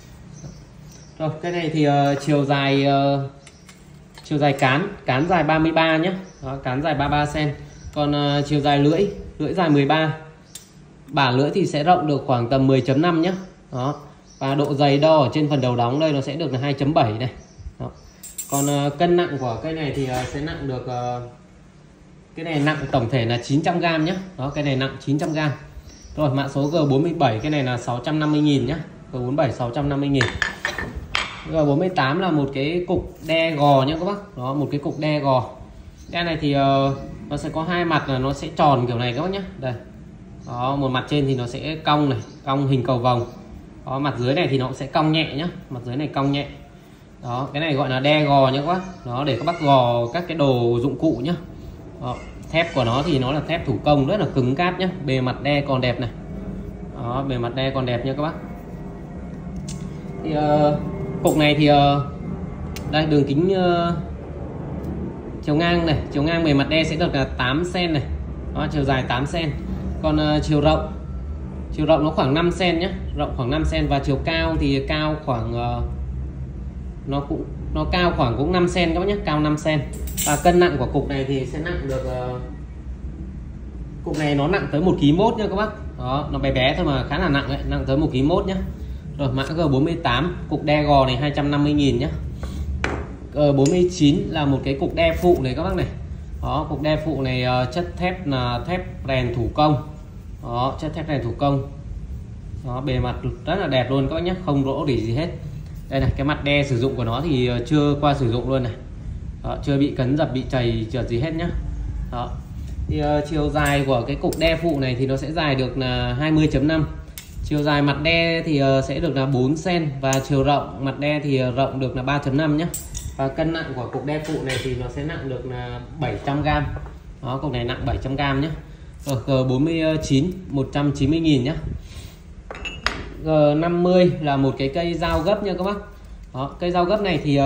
S1: Rồi, cái này thì uh, chiều dài uh, chiều dài cán, cán dài ba mươi ba nhé. Đó, cán dài ba mươi ba xen ti mét. Còn uh, chiều dài lưỡi, lưỡi dài mười ba. Bả lưỡi thì sẽ rộng được khoảng tầm mười phẩy năm nhé. Đó. Và độ dày đo ở trên phần đầu đóng đây nó sẽ được là hai phẩy bảy này. Đó. Còn uh, cân nặng của cây này thì uh, sẽ nặng được uh, cái này nặng tổng thể là chín trăm gam nhé. Đó, cái này nặng chín trăm gam. Rồi, mã số G bốn mươi bảy cái này là sáu trăm năm mươi nghìn nhé. G bốn mươi bảy sáu trăm năm mươi nghìn. G bốn mươi tám là một cái cục đe gò nhé các bác. Đó, một cái cục đe gò. Đe này thì uh, nó sẽ có hai mặt là nó sẽ tròn kiểu này các bác nhé. Đây. Đó, một mặt trên thì nó sẽ cong này, cong hình cầu vồng. Đó, mặt dưới này thì nó cũng sẽ cong nhẹ nhé, mặt dưới này cong nhẹ. Đó, cái này gọi là đe gò nhé các bác. Đó, để các bác gò các cái đồ dụng cụ nhé. Đó, thép của nó thì nó là thép thủ công rất là cứng cáp nhé, bề mặt đe còn đẹp này. Đó, bề mặt đe còn đẹp nha các bác. Thì uh, cục này thì uh, đây đường kính uh, chiều ngang này, chiều ngang bề mặt đe sẽ được là tám xen ti mét này. Đó, chiều dài tám xen ti mét. Còn uh, chiều rộng chiều rộng nó khoảng năm xen ti mét nhé, rộng khoảng năm xen ti mét. Và chiều cao thì cao khoảng uh, nó cũng nó cao khoảng cũng năm xen ti mét các bác nhé, cao năm xen ti mét. Và cân nặng của cục này thì sẽ nặng được uh, cục này nó nặng tới một ki lô gam nha các bác. Đó, nó bé bé thôi mà khá là nặng đấy, nặng tới một ki lô gam nhé. Rồi, mã G bốn mươi tám cục đe gò này hai trăm năm mươi nghìn nhé. G bốn mươi chín là một cái cục đe phụ này các bác này. Đó, cục đe phụ này uh, chất thép là thép rèn thủ công. Đó, chất thép rèn thủ công. Đó, bề mặt rất là đẹp luôn các bác nhé, không rỗ rỉ gì hết. Đây này, cái mặt đe sử dụng của nó thì chưa qua sử dụng luôn này. Đó, chưa bị cấn dập, bị chày trượt gì hết nhá. Đó. Thì uh, chiều dài của cái cục đe phụ này thì nó sẽ dài được là hai mươi phẩy năm. Chiều dài mặt đe thì uh, sẽ được là bốn xen ti mét. Và chiều rộng mặt đe thì uh, rộng được là ba phẩy năm nhé. Và cân nặng của cục đe phụ này thì nó sẽ nặng được là bảy trăm gam. Đó, cục này nặng bảy trăm gam nhé. Rồi, G bốn mươi chín một trăm chín mươi nghìn nhé. G năm mươi là một cái cây dao gấp nha các bác. Đó, cây dao gấp này thì uh,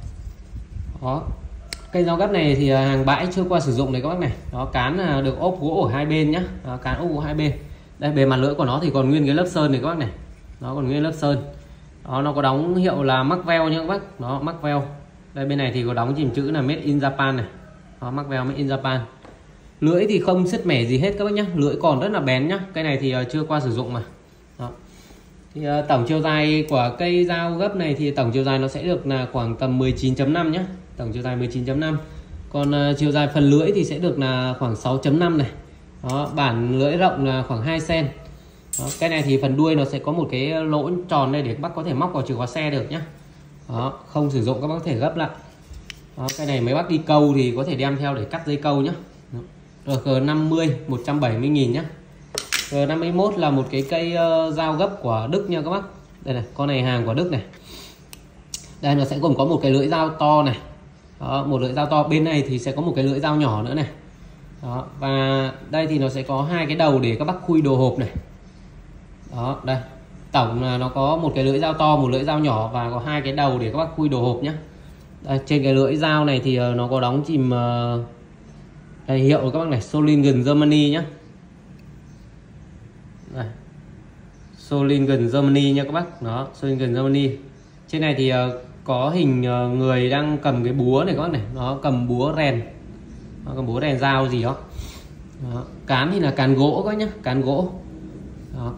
S1: đó, cây dao gấp này thì hàng bãi chưa qua sử dụng này các bác này. Đó, cán là được ốp gỗ ở hai bên nhá. Đó, cán ốp gỗ hai bên. Đây, bề mặt lưỡi của nó thì còn nguyên cái lớp sơn này các bác này. Nó còn nguyên lớp sơn. Đó, nó có đóng hiệu là Marvell nha các bác. Đó, Marvell. Đây, bên này thì có đóng chìm chữ là Made in Japan này. Đó, Marvell Made in Japan. Lưỡi thì không sứt mẻ gì hết các bác nhá, lưỡi còn rất là bén nhá. Cây này thì uh, chưa qua sử dụng mà. Đó. Thì uh, tổng chiều dài của cây dao gấp này thì tổng chiều dài nó sẽ được là khoảng tầm mười chín phẩy năm nhá. Tổng chiều dài mười chín phẩy năm. Còn uh, chiều dài phần lưỡi thì sẽ được là khoảng sáu phẩy năm này. Đó, bản lưỡi rộng là khoảng hai xen ti mét. Đó, cái này thì phần đuôi nó sẽ có một cái lỗ tròn đây để các bác có thể móc vào chìa khóa xe được nhá. Đó, không sử dụng các bác có thể gấp lại. Đó, cái này mấy bác đi câu thì có thể đem theo để cắt dây câu nhá. Đó. Rồi, G năm mươi một trăm bảy mươi nghìn nhá. G năm mươi mốt là một cái cây uh, dao gấp của Đức nha các bác. Đây này, con này hàng của Đức này. Đây, nó sẽ gồm có một cái lưỡi dao to này. Đó, một lưỡi dao to, bên này thì sẽ có một cái lưỡi dao nhỏ nữa này. Đó, và đây thì nó sẽ có hai cái đầu để các bác khui đồ hộp này. Đó, đây. Tổng là nó có một cái lưỡi dao to, một lưỡi dao nhỏ và có hai cái đầu để các bác khui đồ hộp nhé. Đây, trên cái lưỡi dao này thì uh, nó có đóng chìm uh, đây hiệu của các bác này, Solingen Germany nhé. Đây. Solingen Germany nha các bác. Đó, Solingen Germany. Trên này thì uh, có hình uh, người đang cầm cái búa này các bác này, nó cầm búa rèn, nó cầm búa rèn dao gì đó. Đó. Cán thì là cán gỗ các nhá, cán gỗ. Đó.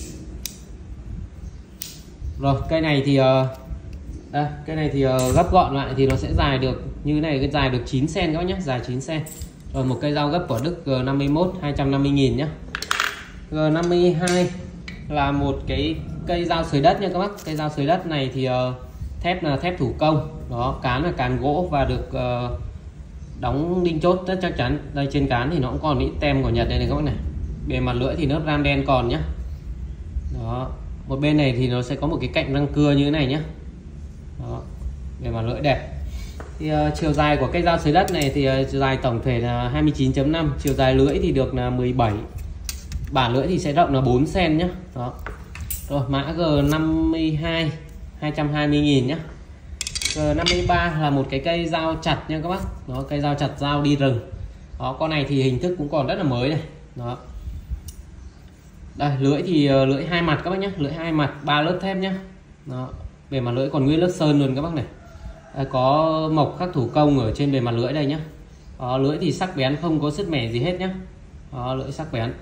S1: Rồi cây này thì uh, đây, cây này thì uh, gấp gọn lại thì nó sẽ dài được như thế này, cái dài được chín xen-ti-mét các bác nhé, dài chín xen-ti-mét. Rồi một cây dao gấp của Đức G năm mươi mốt hai trăm năm mươi nghìn nhá. G năm mươi hai là một cái cây dao sới đất nha các bác. Cây dao sới đất này thì uh, thép là thép thủ công, đó, cán là cán gỗ và được uh, đóng đinh chốt rất chắc chắn. Đây trên cán thì nó cũng còn ít tem của Nhật đây này các bác này. Bề mặt lưỡi thì lớp ram đen còn nhá. Đó, một bên này thì nó sẽ có một cái cạnh răng cưa như thế này nhá. Đó, bề mặt lưỡi đẹp. Thì uh, chiều dài của cây dao sới đất này thì uh, dài tổng thể là hai mươi chín chấm năm, chiều dài lưỡi thì được là mười bảy. Bản lưỡi thì sẽ rộng là bốn xen-ti-mét nhá. Đó. Rồi mã G năm mươi hai hai trăm hai mươi nghìn nhá. G năm mươi ba là một cái cây dao chặt nha các bác. Đó, cây dao chặt dao đi rừng. Đó, con này thì hình thức cũng còn rất là mới này. Đó. Đây, lưỡi thì uh, lưỡi hai mặt các bác nhé, lưỡi hai mặt, ba lớp thép nhá. Đó, bề mặt lưỡi còn nguyên lớp sơn luôn các bác này. Đây, có mộc khắc thủ công ở trên bề mặt lưỡi đây nhá. Đó, lưỡi thì sắc bén, không có sứt mẻ gì hết nhá. Đó, lưỡi sắc bén.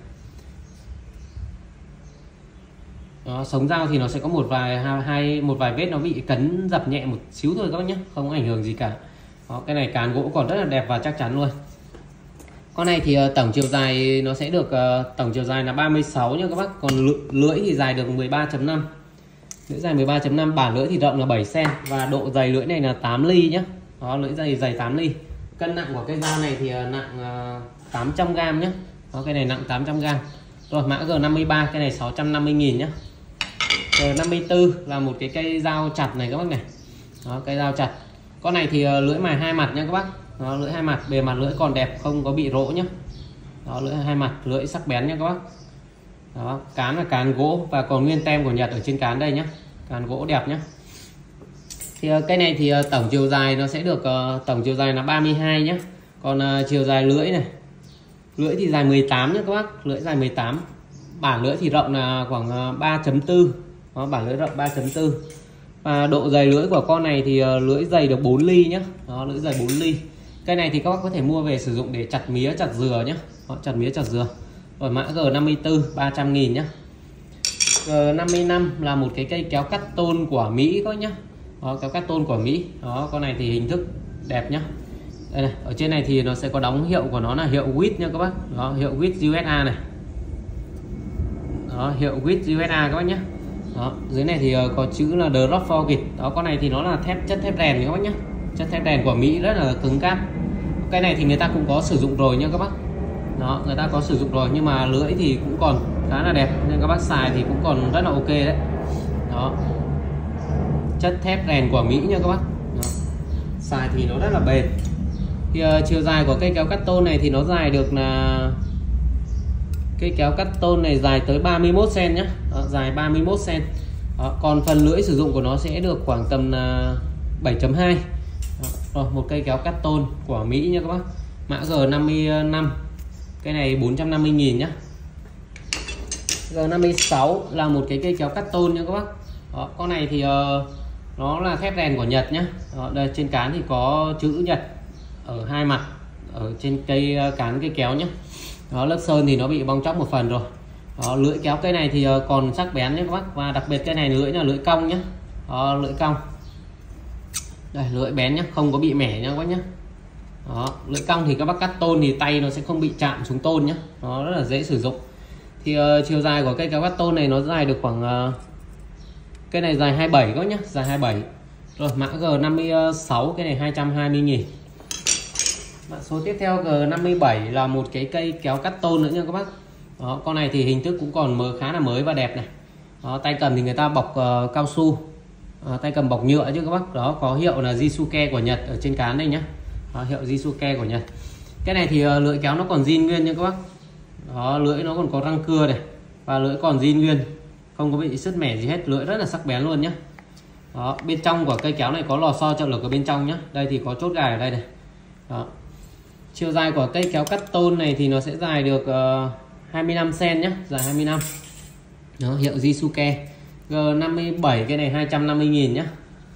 S1: Đó, sống dao thì nó sẽ có một vài hai một vài vết nó bị cấn dập nhẹ một xíu thôi các bác nhé, không có ảnh hưởng gì cả. Đó, cái này cán gỗ còn rất là đẹp và chắc chắn luôn. Con này thì uh, tổng chiều dài nó sẽ được uh, tổng chiều dài là ba mươi sáu nha các bác, còn lưỡi thì dài được mười ba chấm năm. Lưỡi dài mười ba chấm năm, bản lưỡi thì rộng là bảy xen-ti-mét và độ dày lưỡi này là tám ly nhá. Đó, lưỡi dày dày tám ly. Cân nặng của cây dao này thì uh, nặng uh, tám trăm gam nhá. Đó, cái này nặng tám trăm gam. Rồi mã G năm mươi ba, cái này sáu trăm năm mươi nghìn nhá. G năm mươi tư là một cái cây dao chặt này các bác này. Đó, cây dao chặt. Con này thì uh, lưỡi mài hai mặt nha các bác. Đó, lưỡi hai mặt, bề mặt lưỡi còn đẹp, không có bị rỗ nhá. Đó, lưỡi hai mặt, lưỡi sắc bén nha các bác. Đó, cán là cán gỗ và còn nguyên tem của Nhật ở trên cán đây nhá. Cán gỗ đẹp nhá. Thì uh, cây này thì uh, tổng chiều dài nó sẽ được uh, tổng chiều dài là ba mươi hai nhá. Còn uh, chiều dài lưỡi này. Lưỡi thì dài mười tám nhá các bác, lưỡi dài mười tám. Bản lưỡi thì rộng là khoảng uh, ba chấm bốn. Đó, bản lưỡi rộng ba chấm bốn. Và độ dày lưỡi của con này thì uh, lưỡi dày được bốn ly nhá. Đó, lưỡi dày bốn ly. Cây này thì các bác có thể mua về sử dụng để chặt mía, chặt dừa nhá. Đó, chặt mía, chặt dừa. Rồi mã G năm mươi tư ba trăm nghìn nhá. G năm mươi lăm là một cái cây kéo cắt tôn của Mỹ các nhá. Đó, kéo cắt tôn của Mỹ. Đó, con này thì hình thức đẹp nhá. Đây này, ở trên này thì nó sẽ có đóng hiệu của nó là hiệu W I T nha các bác. Đó, hiệu W I T u ét a này. Đó, hiệu W I T u ét a các bác nhá. Đó, dưới này thì có chữ là The Rock Forged. Đó, con này thì nó là thép chất thép rèn các bác nhá. Chất thép rèn của Mỹ rất là cứng cáp. Cái này thì người ta cũng có sử dụng rồi nha các bác. Đó, người ta có sử dụng rồi nhưng mà lưỡi thì cũng còn khá là đẹp nên các bác xài thì cũng còn rất là ok đấy. Đó, chất thép rèn của Mỹ nha các bác. Đó, xài thì nó rất là bền. Thì uh, chiều dài của cây kéo cắt tôn này thì nó dài được là cây kéo cắt tôn này dài tới ba mươi mốt xen-ti-mét nhá. Đó, dài ba mươi mốt xen-ti-mét. Đó, còn phần lưỡi sử dụng của nó sẽ được khoảng tầm uh, bảy chấm hai. Rồi một cây kéo cắt tôn của Mỹ nha các bác. Mã G năm mươi lăm, cái này bốn trăm năm mươi nghìn nhá. G năm mươi sáu là một cái cây kéo cắt tôn nha các bác. Đó, con này thì uh, nó là thép rèn của Nhật nhá. Đó, đây trên cán thì có chữ Nhật ở hai mặt ở trên cây uh, cán cây kéo nhá. Đó, lớp sơn thì nó bị bong chóc một phần rồi. Đó, lưỡi kéo cây này thì uh, còn sắc bén nhé các bác, và đặc biệt cây này lưỡi là lưỡi cong nhá. Đó, lưỡi cong. Đây, lưỡi bén nhá, không có bị mẻ nha các bác nhá. Đó, lưỡi cong thì các bác cắt tôn thì tay nó sẽ không bị chạm xuống tôn nhá. Nó rất là dễ sử dụng. Thì uh, chiều dài của cây kéo cắt tôn này nó dài được khoảng uh, cây này dài hai mươi bảy các bác nhá, dài hai mươi bảy. Rồi mã G năm mươi sáu, cái này hai trăm hai mươi nghìn. Mã số tiếp theo G năm mươi bảy là một cái cây kéo cắt tôn nữa nha các bác. Đó, con này thì hình thức cũng còn mờ khá là mới và đẹp này. Đó, tay cầm thì người ta bọc uh, cao su. À, tay cầm bọc nhựa chứ các bác. Đó, có hiệu là Jisuke của Nhật ở trên cán đây nhá. Đó, hiệu Jisuke của Nhật. Cái này thì uh, lưỡi kéo nó còn zin nguyên nha các bác. Đó, lưỡi nó còn có răng cưa này và lưỡi còn zin nguyên, không có bị sứt mẻ gì hết, lưỡi rất là sắc bén luôn nhá. Đó, bên trong của cây kéo này có lò xo trợ lực ở bên trong nhá. Đây thì có chốt gài ở đây này. Đó. Chiều dài của cây kéo cắt tôn này thì nó sẽ dài được uh, hai mươi lăm xen-ti-mét nhá, dài hai mươi lăm. Đó, hiệu Jisuke. G năm mươi bảy, cái này hai trăm năm mươi nghìn nhá.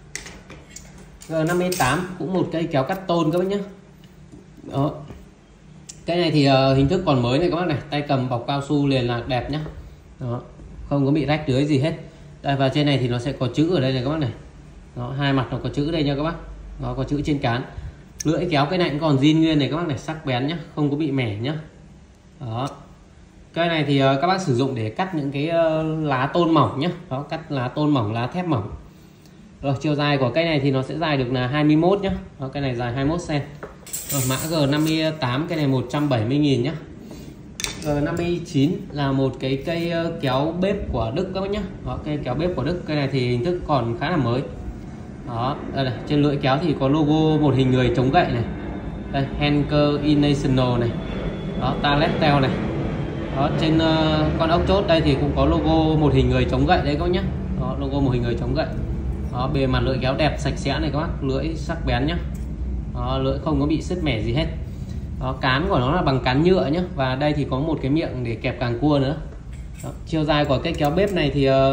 S1: G năm mươi tám cũng một cây kéo cắt tôn các bác nhé. Đó. Cái này thì uh, hình thức còn mới này các bác này, tay cầm bọc cao su liền lạc đẹp nhá. Đó, không có bị rách rưới gì hết. Đây, và trên này thì nó sẽ có chữ ở đây này các bác này. Đó, hai mặt nó có chữ đây nha các bác. Nó có chữ trên cán. Lưỡi kéo cái này cũng còn zin nguyên này các bác này, sắc bén nhá, không có bị mẻ nhá. Đó. Cái này thì uh, các bác sử dụng để cắt những cái uh, lá tôn mỏng nhá. Đó, cắt lá tôn mỏng, lá thép mỏng. Rồi, chiều dài của cây này thì nó sẽ dài được là hai mươi mốt nhá. Đó, cái này dài hai mươi mốt xăng ti mét. Rồi, mã G năm mươi tám cái này một trăm bảy mươi nghìn nhá. G năm mươi chín là một cái cây kéo bếp của Đức các bác nhá. Đó, cây kéo bếp của Đức, cây này thì hình thức còn khá là mới. Đó, đây này, trên lưỡi kéo thì có logo một hình người chống gậy này. Đây, Henker International này. Đó, Talettel này. Đó, trên uh, con ốc chốt đây thì cũng có logo một hình người chống gậy đấy các bác nhá. Đó, logo một hình người chống gậy. Đó, bề mặt lưỡi kéo đẹp sạch sẽ này các bác, lưỡi sắc bén nhá. Đó, lưỡi không có bị sứt mẻ gì hết. Đó, cán của nó là bằng cán nhựa nhá, và đây thì có một cái miệng để kẹp càng cua nữa. Đó, chiều dài của cây kéo bếp này thì uh,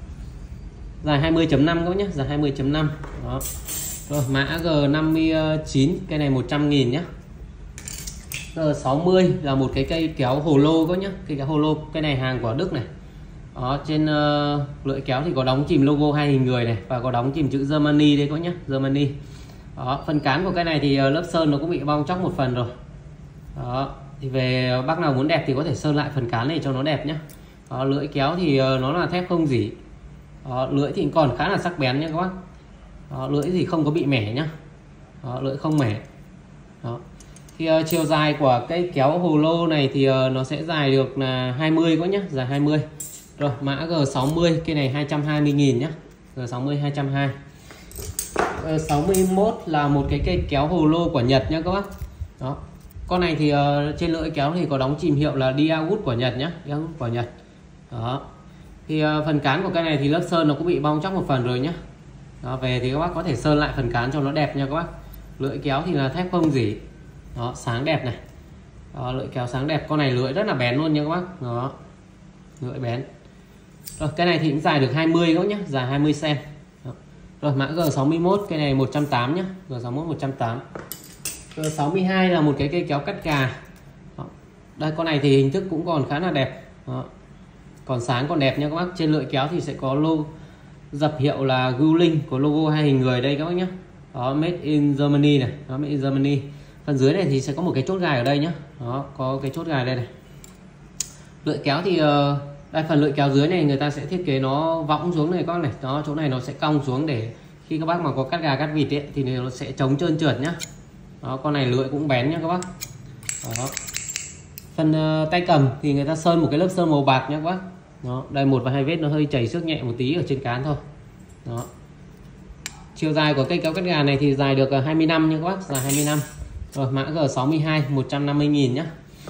S1: dài hai mươi chấm năm các bác nhá, dài hai mươi chấm năm. Đó. Rồi, mã G năm mươi chín cái này một trăm nghìn nhá. G sáu mươi là một cái cây kéo hồ lô các nhá, cây kéo hồ lô, cái này hàng của Đức này. Đó, trên uh, lưỡi kéo thì có đóng chìm logo hai hình người này, và có đóng chìm chữ Germany đấy các nhá, Germany. Đó, phần cán của cái này thì uh, lớp sơn nó cũng bị bong chóc một phần rồi. Đó, thì về bác nào muốn đẹp thì có thể sơn lại phần cán này cho nó đẹp nhá. Đó, lưỡi kéo thì uh, nó là thép không rỉ. Đó, lưỡi thì còn khá là sắc bén nha các bác. Đó, lưỡi thì không có bị mẻ nhá. Đó, lưỡi không mẻ. Đó. Thì uh, chiều dài của cây kéo hồ lô này thì uh, nó sẽ dài được là hai mươi quá nhá, dài hai mươi. Rồi, mã G sáu mươi cái này hai trăm hai mươi nghìn nhá. G sáu mươi hai trăm hai mươi. G sáu mươi mốt là một cái cây kéo hồ lô của Nhật nhá các bác. Đó. Con này thì uh, trên lưỡi kéo thì có đóng chìm hiệu là Diawood của Nhật nhá, Diawood của Nhật. Đó. Thì uh, phần cán của cây này thì lớp sơn nó cũng bị bong chóc một phần rồi nhá. Đó, về thì các bác có thể sơn lại phần cán cho nó đẹp nha các bác. Lưỡi kéo thì là thép không rỉ. Đó, sáng đẹp này. Đó, lưỡi kéo sáng đẹp, con này lưỡi rất là bén luôn nha các bác. Đó. Lưỡi bén. Rồi, cái này thì cũng dài được hai mươi các bác nhá, dài hai mươi xăng ti mét. Rồi, mã G sáu mươi mốt cái này một trăm tám mươi nhá, G sáu mươi mốt một trăm tám mươi. G sáu mươi hai là một cái cây kéo cắt gà. Đó. Đây, con này thì hình thức cũng còn khá là đẹp. Đó. Còn sáng còn đẹp nha các bác. Trên lưỡi kéo thì sẽ có logo dập hiệu là Guling, có logo hai hình người đây các bác nhé. Đó, made in Germany này, đó, made in Germany. Phần dưới này thì sẽ có một cái chốt gài ở đây nhá. Đó, có cái chốt gài đây này. Lưỡi kéo thì đây, phần lưỡi kéo dưới này người ta sẽ thiết kế nó võng xuống này các bác này. Đó, chỗ này nó sẽ cong xuống để khi các bác mà có cắt gà cắt vịt ấy, thì nó sẽ chống trơn trượt nhá. Đó, con này lưỡi cũng bén nhá các bác. Đó. Phần uh, tay cầm thì người ta sơn một cái lớp sơn màu bạc nhá các bác. Đó, đây một và hai vết nó hơi chảy xước nhẹ một tí ở trên cán thôi. Đó. Chiều dài của cây kéo cắt gà này thì dài được hai mươi năm nha các bác, dài hai mươi năm. Rồi, mã G sáu mươi hai một trăm năm mươi nghìn nhá.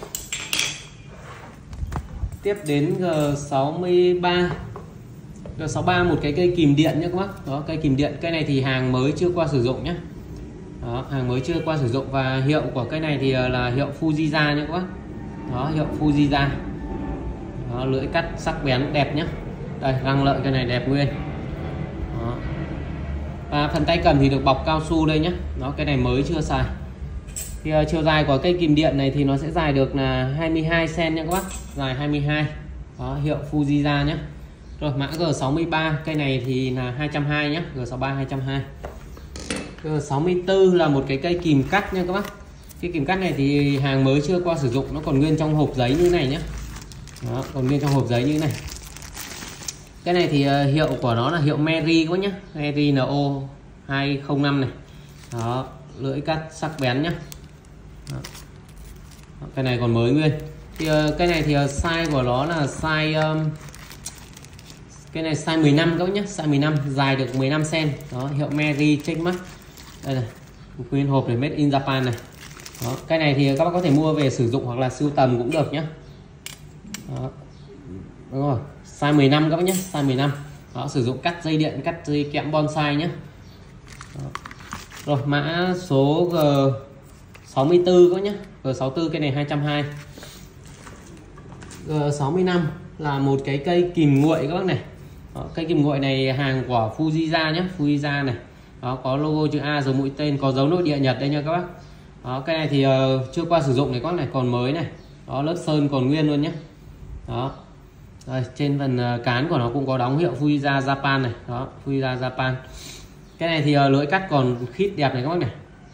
S1: Tiếp đến G sáu mươi ba. G sáu mươi ba một cái cây kìm điện nhá các bác. Đó, cây kìm điện, cây này thì hàng mới chưa qua sử dụng nhá. Đó, hàng mới chưa qua sử dụng, và hiệu của cây này thì là hiệu Fujiza nhá các bác. Đó, hiệu Fujiza. Đó, lưỡi cắt sắc bén đẹp nhá. Đây, răng lợi cái này đẹp nguyên. Đó. Và phần tay cầm thì được bọc cao su đây nhá. Đó, cái này mới chưa xài. Thì uh, chiều dài của cây kìm điện này thì nó sẽ dài được là hai mươi hai xăng ti mét nha các bác, dài hai mươi hai. Đó, hiệu Fujiza nhá. Rồi, mã G sáu mươi ba cây này thì là hai trăm hai mươi nhá, G sáu mươi ba hai trăm hai mươi. G sáu mươi tư là một cái cây kìm cắt nha các bác. Cái kìm cắt này thì hàng mới chưa qua sử dụng, nó còn nguyên trong hộp giấy như này nhá. Đó, còn nguyên trong hộp giấy như này. Cái này thì uh, hiệu của nó là hiệu Mary quá nhá, Mary N O hai không năm này. Đó, lưỡi cắt sắc bén nhá. Đó. Đó, cái này còn mới nguyên. Thì uh, cái này thì uh, size của nó là size um, cái này size mười lăm các bác nhá, size mười lăm, dài được mười lăm xăng ti mét. Đó, hiệu Mary Checkmark. Đây này, nguyên hộp này, made in Japan này. Đó, cái này thì các bác có thể mua về sử dụng hoặc là sưu tầm cũng được nhá. Đó. Đúng rồi, size mười lăm các bác nhé, size mười lăm. Đó, sử dụng cắt dây điện, cắt dây kẽm bonsai nhé. Đó. Rồi, mã số G sáu mươi tư các bác nhé, G sáu mươi tư cái này hai trăm hai mươi. G sáu mươi lăm là một cái cây kìm nguội các bác này. Đó, cây kìm nguội này hàng của Fujiza nhé, Fujiza này. Đó, có logo chữ A, dấu mũi tên, có dấu nội địa Nhật đây nha các bác. Đó, cái này thì uh, chưa qua sử dụng này các bác này, còn mới này. Đó, lớp sơn còn nguyên luôn nhé. Đó. Đây, trên phần uh, cán của nó cũng có đóng hiệu Fujiza Japan này. Đó, Fujiza Japan. Cái này thì uh, lưỡi cắt còn khít đẹp này các bác này.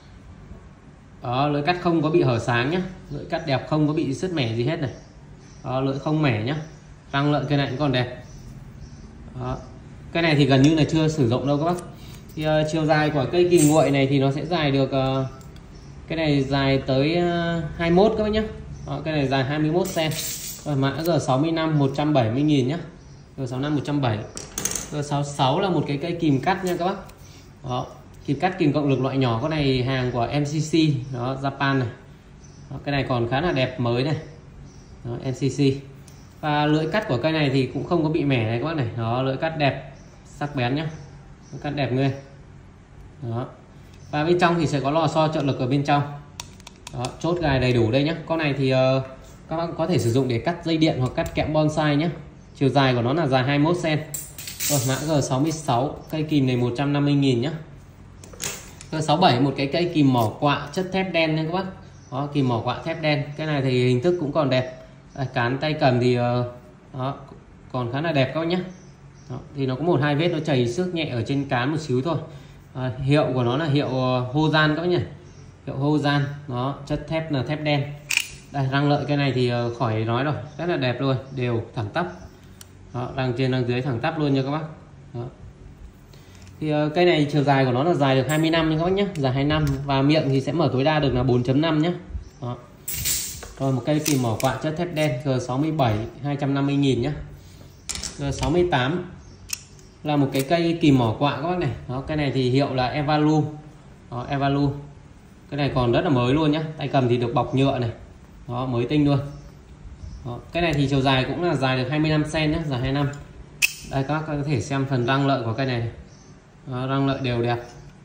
S1: Đó, lưỡi cắt không có bị hở sáng nhé, lưỡi cắt đẹp, không có bị sứt mẻ gì hết này. Đó, lưỡi không mẻ nhá, răng lợi cái này cũng còn đẹp. Đó. Cái này thì gần như là chưa sử dụng đâu các bác. Thì uh, chiều dài của cây kìm nguội này thì nó sẽ dài được uh, cái này dài tới uh, hai mươi mốt các bác nhé. Đó, cái này dài hai mươi mốt xăng-ti-mét. Mã G sáu mươi lăm một trăm bảy mươi nghìn nhá. G sáu mươi lăm một trăm bảy mươi. G sáu mươi sáu là một cái cây kìm cắt nha các bác. Đó, kìm cắt kìm cộng lực loại nhỏ, con này hàng của em xê xê đó, Japan này. Đó, cái này còn khá là đẹp, mới này. Đó, em xê xê. Và lưỡi cắt của cây này thì cũng không có bị mẻ này các bác này. Đó, lưỡi cắt đẹp, sắc bén nhá. Lưỡi cắt đẹp nguyên. Đó. Và bên trong thì sẽ có lò xo trợ lực ở bên trong. Đó, chốt gài đầy đủ đây nhá. Con này thì uh, các bác có thể sử dụng để cắt dây điện hoặc cắt kẽm bonsai nhé. Chiều dài của nó là dài hai mươi mốt xăng-ti-mét. Rồi, mã G sáu mươi sáu, cây kìm này một trăm năm mươi nghìn nhá. G sáu mươi bảy, một cái cây kìm mỏ quạ chất thép đen nha các bác. Đó, kìm mỏ quạ thép đen. Cái này thì hình thức cũng còn đẹp. Đây, cán tay cầm thì uh, đó, còn khá là đẹp các bác nhé. Đó, thì nó có một hai vết nó chảy xước nhẹ ở trên cán một xíu thôi. À, hiệu của nó là hiệu uh, Hojan các bác nhỉ. Hiệu Hojan, nó chất thép là thép đen. Đây, răng lợi cái này thì uh, khỏi nói rồi, rất là đẹp luôn, đều thẳng tắp. Đó, răng trên răng dưới thẳng tắp luôn nha các bác. Đó. Thì uh, cây này chiều dài của nó là dài được hai mươi năm nha các bác nhé, dài hai mươi năm, và miệng thì sẽ mở tối đa được là bốn chấm năm nhé. Đó. Rồi, một cây kìm mỏ quạ chất thép đen G sáu mươi bảy hai trăm năm mươi nghìn nhé. G sáu mươi tám là một cái cây kìm mỏ quạ các bác này. Đó, cái này thì hiệu là Evalu. Đó, Evalu. Cái này còn rất là mới luôn nhá. Tay cầm thì được bọc nhựa này. Đó, mới tinh luôn. Đó, cái này thì chiều dài cũng là dài được hai mươi lăm xăng-ti-mét nhé, dài hai mươi lăm. Đây, các bác có thể xem phần răng lợi của cây này. Đó, răng lợi đều đẹp.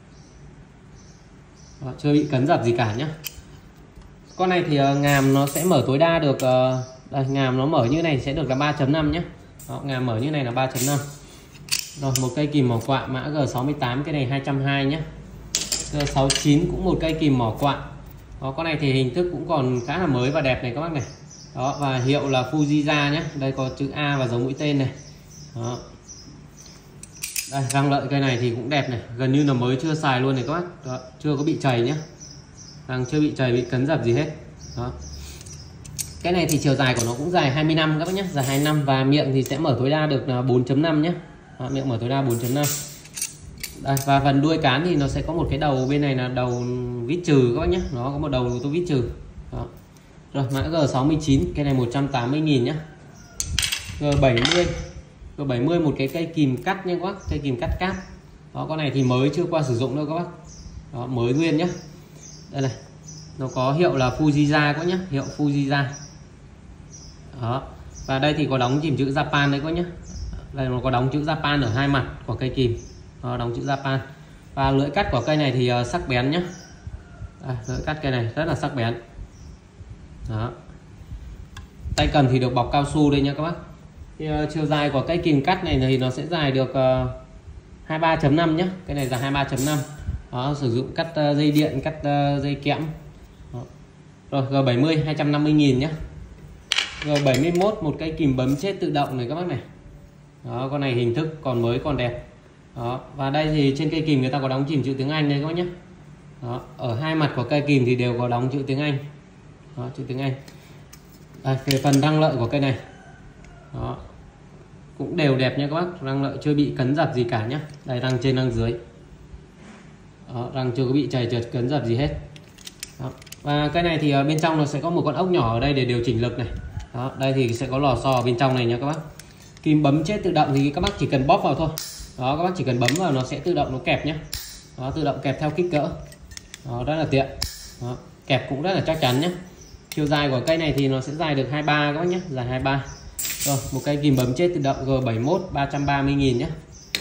S1: Đó, chưa bị cấn dập gì cả nhé. Con này thì uh, ngàm nó sẽ mở tối đa được uh, đây, ngàm nó mở như này sẽ được là ba chấm năm nhé. Đó, ngàm mở như này là ba chấm năm. Rồi, một cây kìm mỏ quạ mã G sáu mươi tám, cái này hai trăm hai mươi nhé. G sáu mươi chín cũng một cây kìm mỏ quạ. Đó, con này thì hình thức cũng còn khá là mới và đẹp này các bác này. Đó, và hiệu là Fujiza nhé. Đây có chữ A và dấu mũi tên này. Đó. Đây, răng lợi cây này thì cũng đẹp này, gần như là mới chưa xài luôn này các bác. Đó, chưa có bị chảy nhé. Răng chưa bị chảy, bị cấn dập gì hết. Đó. Cái này thì chiều dài của nó cũng dài hai mươi năm các bác nhé, dài hai mươi năm, và miệng thì sẽ mở tối đa được là bốn chấm năm nhé. Đó, miệng mở tối đa bốn chấm năm. Đây, và phần đuôi cán thì nó sẽ có một cái đầu bên này là đầu vít trừ các bác nhé, nó có một đầu tô vít trừ. Đó. Rồi, mã G sáu mươi chín, cái này một trăm tám mươi nghìn nhé. G bảy mươi, G bảy mươi một cái cây kìm cắt nha các bác, cây kìm cắt cát. Đó, con này thì mới chưa qua sử dụng đâu các bác. Đó, mới nguyên nhé. Đây này, nó có hiệu là Fujiza các nhé, hiệu Fujiza. Đó, và đây thì có đóng chìm chữ Japan đấy các nhé. Đây nó có đóng chữ Japan ở hai mặt của cây kìm. Đó, đóng chữ Japan. Và lưỡi cắt của cây này thì uh, sắc bén nhé. Đây, lưỡi cắt cây này rất là sắc bén. Đó. Tay cầm thì được bọc cao su đây nha các bác. Thì, uh, chiều dài của cây kìm cắt này thì nó sẽ dài được uh, hai mươi ba chấm năm nhé. Cái này dài hai mươi ba chấm năm. Đó, sử dụng cắt uh, dây điện, cắt uh, dây kẽm. Đó. Rồi, G bảy mươi hai trăm năm mươi nghìn nhé. G bảy mươi mốt một cây kìm bấm chết tự động này các bác này. Đó, con này hình thức còn mới còn đẹp. Đó, và đây thì trên cây kìm người ta có đóng chìm chữ tiếng Anh đây các bác nhé. Đó, ở hai mặt của cây kìm thì đều có đóng chữ tiếng Anh. Đó, chữ tiếng Anh. Đây, về phần răng lợi của cây này. Đó, cũng đều đẹp nha các bác, răng lợi chưa bị cấn dập gì cả nhé. Đây, răng trên răng dưới. Đó, răng chưa có bị chảy trượt cấn dập gì hết. Đó. Và cái này thì bên trong nó sẽ có một con ốc nhỏ ở đây để điều chỉnh lực này. Đó, đây thì sẽ có lò xo ở bên trong này nha các bác. Kìm bấm chết tự động thì các bác chỉ cần bóp vào thôi. Đó, các bác chỉ cần bấm vào nó sẽ tự động nó kẹp nhé. Đó, tự động kẹp theo kích cỡ. Đó, rất là tiện. Đó, kẹp cũng rất là chắc chắn nhé. Chiều dài của cây này thì nó sẽ dài được hai mươi ba các bác nhé, dài hai mươi ba. Rồi, một cây kìm bấm chết tự động G bảy mươi mốt ba trăm ba mươi nghìn nhé.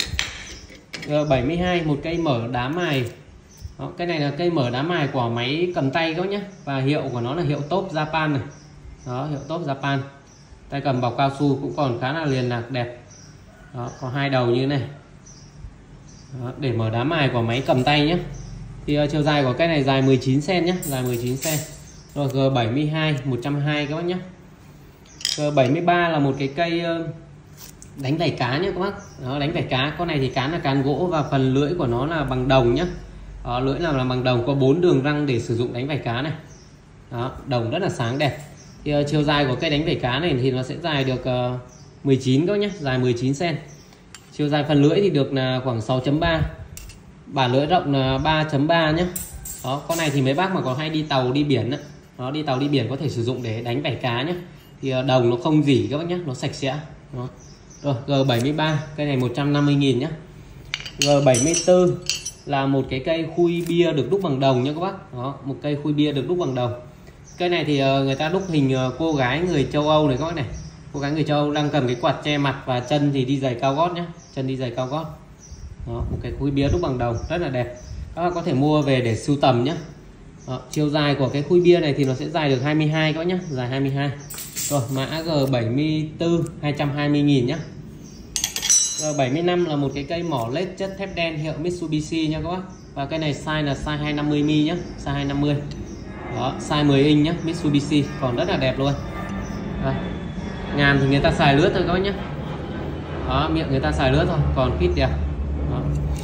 S1: G bảy mươi hai một cây mở đá mài. Đó, cái này là cây mở đá mài của máy cầm tay các bác nhé, và hiệu của nó là hiệu Top Japan này. Đó, hiệu Top Japan. Tay cầm bọc cao su cũng còn khá là liền lạc đẹp. Đó, có hai đầu như thế này. Đó, để mở đá mài của máy cầm tay nhé. Thì uh, chiều dài của cây này dài mười chín xen nhé, dài mười chín xen. Rồi G bảy mươi hai một trăm hai các bác nhé. G bảy mươi ba là một cái cây uh, đánh vảy cá nhé các bác. Đó, đánh vảy cá. Con này thì cán là cán gỗ và phần lưỡi của nó là bằng đồng nhé. Đó, lưỡi là, là bằng đồng, có bốn đường răng để sử dụng đánh vảy cá này. Đó, đồng rất là sáng đẹp. Thì uh, chiều dài của cây đánh vảy cá này thì nó sẽ dài được uh, mười chín các bác nhé, dài mười chín xen. Chiều dài phần lưỡi thì được là khoảng sáu chấm ba. Bản lưỡi rộng là ba chấm ba nhé. Đó, con này thì mấy bác mà có hay đi tàu đi biển đó, đó đi tàu đi biển có thể sử dụng để đánh vảy cá nhé. Thì đồng nó không dỉ các bác nhé, nó sạch sẽ. Đó. Rồi G bảy mươi ba, cây này một trăm năm mươi nghìn nhé. G bảy mươi tư là một cái cây khui bia được đúc bằng đồng nhé các bác. Đó, một cây khui bia được đúc bằng đồng. Cây này thì người ta đúc hình cô gái người châu Âu này các bác này. Cô gái người châu Âu đang cầm cái quạt che mặt và chân thì đi giày cao gót nhé, chân đi giày cao gót. Đó, một cái khui bia đúc bằng đồng rất là đẹp. Các bác có thể mua về để sưu tầm nhé. Đó, chiều dài của cái khui bia này thì nó sẽ dài được hai mươi hai các bác nhé, dài hai mươi hai. Rồi mã G bảy mươi tư hai trăm hai mươi nghìn nhé. G bảy mươi lăm là một cái cây mỏ lết chất thép đen hiệu Mitsubishi nha các bác. Và cây này size là size hai trăm năm mươi mi li nhé, size hai trăm năm mươi. Đó, size mười inch nhé, Mitsubishi còn rất là đẹp luôn. Đây. Ngàm thì người ta xài lướt thôi các bác nhé. Đó, miệng người ta xài lướt thôi, còn khít đẹp. Đó.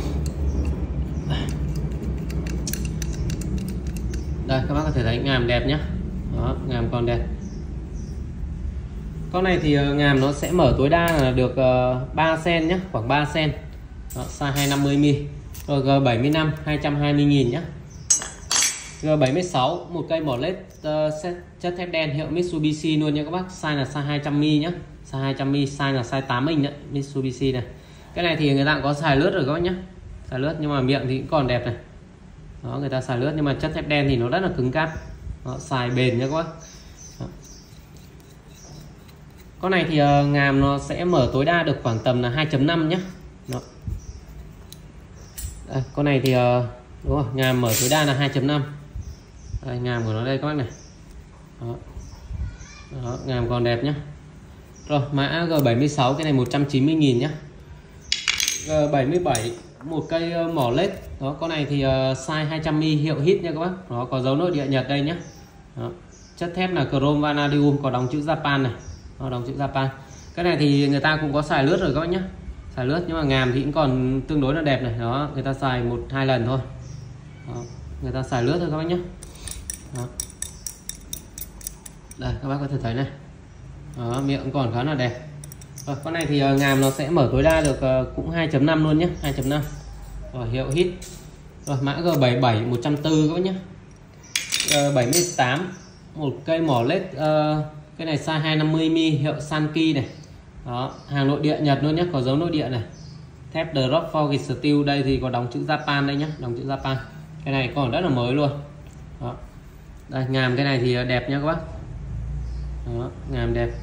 S1: Đây các bác có thể thấy ngàm đẹp nhé. Đó, ngàm còn đẹp. Con này thì ngàm nó sẽ mở tối đa là được uh, ba xen nhé, khoảng ba xen. Đó, size hai trăm năm mươi mi li. Rồi G bảy mươi lăm hai trăm hai mươi nghìn nhé. G bảy mươi sáu một cây mỏ lết uh, chất thép đen hiệu Mitsubishi luôn nha các bác. Size là size hai trăm mi li nhé, size hai trăm mi li, size là size tám inch đấy, Mitsubishi này. Cái này thì người ta cũng có xài lướt rồi các bác nhé, xài lướt nhưng mà miệng thì cũng còn đẹp này. Đó, người ta xài lướt nhưng mà chất thép đen thì nó rất là cứng cáp. Đó, xài bền nha các bác. Đó. Con này thì uh, ngàm nó sẽ mở tối đa được khoảng tầm là hai chấm năm nhé. Đó. Đây, con này thì uh, đúng rồi, ngàm mở tối đa là hai chấm năm. Đây, ngàm của nó đây các bác này. Đó. Đó, ngàm còn đẹp nhé. Rồi mã G bảy mươi sáu, cái này một trăm chín mươi nghìn nhé. G bảy mươi bảy một cây mỏ lết. Đó, con này thì uh, size hai trăm mi li hiệu hit nha các bác. Nó có dấu nội địa Nhật đây nhé. Đó. Chất thép là chrome vanadium, có đóng chữ Japan này. Đó, đóng chữ Japan. Cái này thì người ta cũng có xài lướt rồi các bác nhé, xài lướt nhưng mà ngàm thì cũng còn tương đối là đẹp này. Đó, người ta xài một hai lần thôi. Đó, người ta xài lướt thôi các bác nhé. Đó. Đây các bác có thể thấy này. Đó, miệng còn khá là đẹp. Rồi, con này thì uh, ngàm nó sẽ mở tối đa được uh, cũng hai chấm năm luôn nhé, hai chấm năm. Rồi hiệu hit. Rồi mã G bảy mươi bảy một trăm bốn mươi các bác nhé. G bảy mươi tám một cây mỏ lết, uh, cái này size hai trăm năm mươi mi li hiệu Sanki này. Đó, hàng nội địa Nhật luôn nhé, có dấu nội địa này. Thép The Rock Forged Steel, đây thì có đóng chữ Japan đây nhé, đóng chữ Japan. Cái này còn rất là mới luôn. Đó. Đây, ngàm cái này thì đẹp nhé các bác. Đó, ngàm đẹp.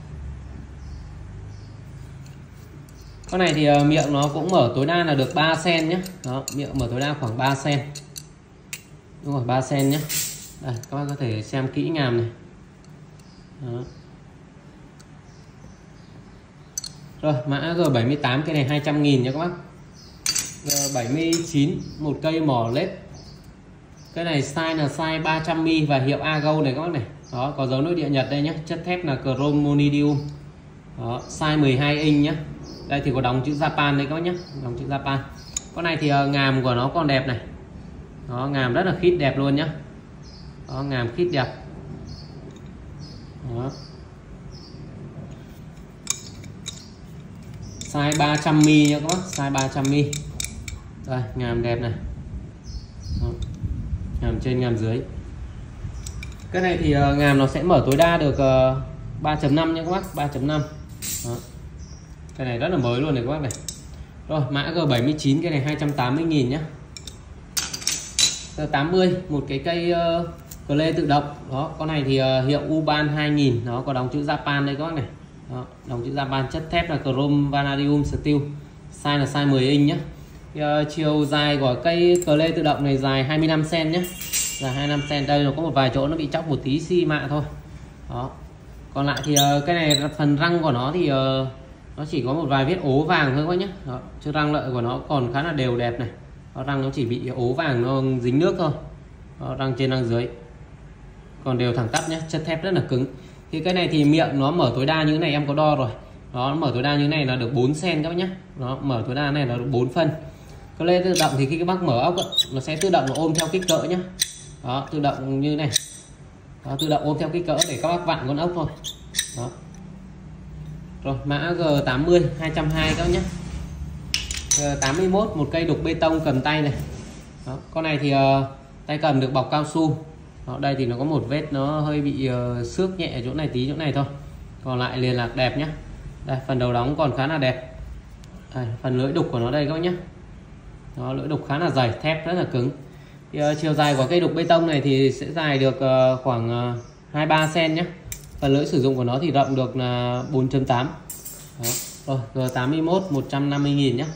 S1: Con này thì uh, miệng nó cũng mở tối đa là được ba xen nhé. Đó, miệng mở tối đa khoảng ba xen. Đúng rồi, ba xen nhé. Đây, các bác có thể xem kỹ ngàm này. Đó. Rồi, mã G bảy mươi tám, cái này hai trăm nghìn nha các bác. G bảy mươi chín một cây mỏ lết. Cái này size là size ba trăm mi li và hiệu Ago này các bác này. Đó, có dấu nội địa Nhật đây nhé, chất thép là chrome vanadium. Đó, size mười hai inch nhé. Đây thì có đóng chữ Japan đây các bác nhé, đóng chữ Japan. Con này thì uh, ngàm của nó còn đẹp này. Đó, ngàm rất là khít đẹp luôn nhé. Đó, ngàm khít đẹp. Đó. Size ba trăm mi li nha các bác, size ba trăm mi li. Đây, ngàm đẹp này. Đó. Ngàm trên ngàm dưới. Cái này thì uh, ngàm nó sẽ mở tối đa được uh, ba chấm năm nha các bác, ba chấm năm. Đó. Cái này rất là mới luôn này các bác này. Rồi mã G bảy mươi chín, cái này hai trăm tám mươi nghìn nhé. G tám mươi một cái cây uh, cờ lê tự động. Đó, con này thì uh, hiệu Uban hai nghìn, nó có đóng chữ Japan đây các bác này. Đó, đóng chữ Japan, chất thép là chrome vanadium steel, size là size mười inch nhé. Thì, uh, chiều dài của cây cờ lê tự động này dài hai mươi lăm xen nhé, dài hai mươi lăm xen. Đây nó có một vài chỗ nó bị chóc một tí xi mạ thôi. Đó, còn lại thì uh, cái này phần răng của nó thì uh, nó chỉ có một vài vết ố vàng thôi các bác nhé. Đó, chứ răng lợi của nó còn khá là đều đẹp này. Đó, răng nó chỉ bị ố vàng, nó dính nước thôi. Đó, răng trên răng dưới còn đều thẳng tắp nhé, chất thép rất là cứng. Thì cái này thì miệng nó mở tối đa như thế này em có đo rồi. Đó, nó mở tối đa như thế này là được bốn xen-ti-mét các bác nhé. Nó mở tối đa này là được bốn phân. Có lẽ tự động thì khi các bác mở ốc ấy, nó sẽ tự động nó ôm theo kích cỡ nhé. Đó, tự động như này. Đó, tự động ôm theo kích cỡ để các bác vặn con ốc thôi. Đó. Rồi mã G tám mươi hai trăm hai mươi các bác nhé. G tám mươi mốt một cây đục bê tông cầm tay này. Đó, con này thì uh, tay cầm được bọc cao su. Đó, đây thì nó có một vết nó hơi bị uh, xước nhẹ ở chỗ này tí chỗ này thôi. Còn lại liền lạc đẹp nhé. Đây, phần đầu đóng còn khá là đẹp. Đây, phần lưỡi đục của nó đây các bác nhé. Đó, lưỡi đục khá là dày, thép rất là cứng. Thì, uh, chiều dài của cây đục bê tông này thì sẽ dài được uh, khoảng uh, hai ba xen-ti-mét nhé. Phần lưỡi sử dụng của nó thì rộng được là bốn chấm tám. Rồi G tám mươi mốt một trăm năm mươi nghìn nhé.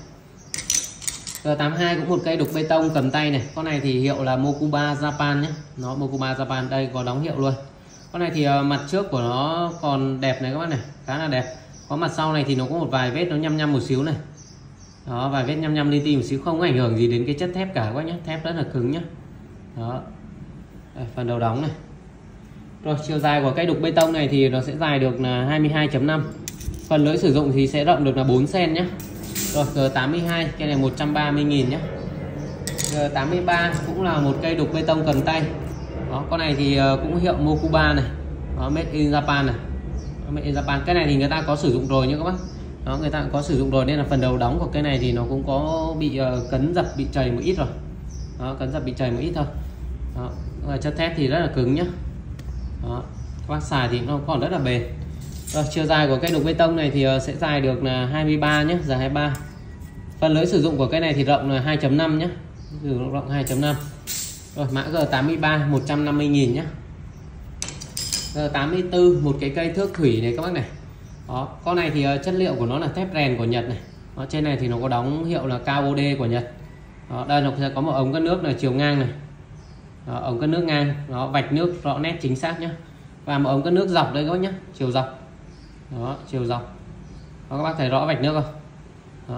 S1: G tám mươi hai cũng một cây đục bê tông cầm tay này. Con này thì hiệu là Mokuba Japan nhé. Nó Mokuba Japan, đây có đóng hiệu luôn. Con này thì uh, mặt trước của nó còn đẹp này các bác này, khá là đẹp. Có mặt sau này thì nó có một vài vết nó nhăm nhăm một xíu này. Đó, vài vết nhăm nhăm li ti một xíu, không ảnh hưởng gì đến cái chất thép cả các bác nhé. Thép rất là cứng nhé. Đó. Đây, phần đầu đóng này. Rồi chiều dài của cây đục bê tông này thì nó sẽ dài được là hai mươi hai chấm năm. Phần lưỡi sử dụng thì sẽ rộng được là bốn xen-ti-mét nhé. Rồi G tám mươi hai cái này một trăm ba mươi nghìn nhé. G tám mươi ba cũng là một cây đục bê tông cầm tay. Đó, con này thì cũng hiệu Mokuba này. Đó, made in Japan này. Đó, made in Japan. Cái này thì người ta có sử dụng rồi nhé các bác. Đó, người ta cũng có sử dụng rồi nên là phần đầu đóng của cái này thì nó cũng có bị uh, cấn dập, bị chảy một ít rồi. Đó, cấn dập bị chảy một ít thôi. Đó, chất thép thì rất là cứng nhá. Đó, các bác xài thì nó còn rất là bền. Rồi chiều dài của cây đục bê tông này thì sẽ dài được là hai mươi ba nhé, dài hai mươi ba. Phần lưỡi sử dụng của cái này thì rộng là hai chấm năm nhé, sử dụng rộng hai chấm năm. Rồi mã G tám mươi ba một trăm năm mươi nghìn nhé. G tám mươi tư một cái cây thước thủy này các bác này. Đó, con này thì chất liệu của nó là thép rèn của Nhật này. Đó, trên này thì nó có đóng hiệu là ca o đê của Nhật. Đó, đây nó sẽ có một ống cắt nước là chiều ngang này. Đó, ống cắt nước ngang, nó vạch nước rõ nét chính xác nhé. Và một ống cắt nước dọc đây các bác nhé, chiều dọc. Đó, chiều dọc. Đó, các bác thấy rõ vạch nước không? Đó.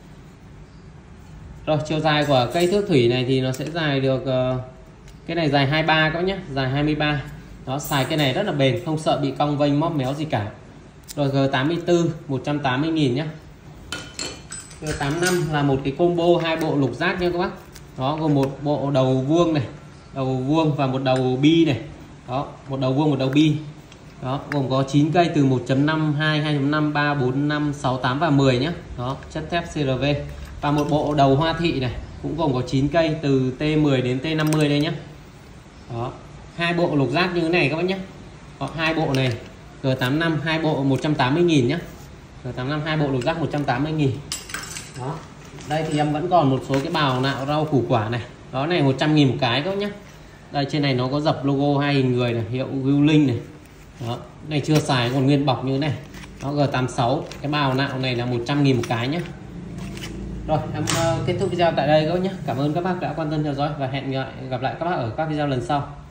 S1: Rồi chiều dài của cây thước thủy này thì nó sẽ dài được uh, cái này dài hai mươi ba các bác nhé, dài hai mươi ba. Đó, xài cái này rất là bền, không sợ bị cong vênh móp méo gì cả. Rồi G tám mươi tư một trăm tám mươi nghìn nhé. G tám mươi lăm là một cái combo hai bộ lục giác nha các bác. Đó, gồm một bộ đầu vuông này, đầu vuông và một đầu bi này. Đó, một đầu vuông một đầu bi. Đó, gồm có chín cây từ một chấm năm, hai, hai chấm năm, ba, bốn, năm, sáu, tám và mười nhé. Đó, chất thép xê rờ vê. Và một bộ đầu hoa thị này cũng gồm có chín cây từ T mười đến T năm mươi đây nhé. Đó, hai bộ lục giác như thế này các bác nhé. Có hai bộ này G tám mươi lăm hai bộ một trăm tám mươi nghìn nhé. G tám mươi lăm hai bộ lục giác một trăm tám mươi nghìn. Đó. Đây thì em vẫn còn một số cái bào nạo rau củ quả này. Đó này một trăm nghìn một cái các bác nhé. Đây trên này nó có dập logo hai hình người này, hiệu Guilin này. Đó, này chưa xài còn nguyên bọc như thế này. Nó G tám mươi sáu, cái bào nạo này là một trăm nghìn một cái nhé. Rồi em uh, kết thúc video tại đây các bác nhé. Cảm ơn các bác đã quan tâm theo dõi và hẹn gặp lại các bác ở các video lần sau.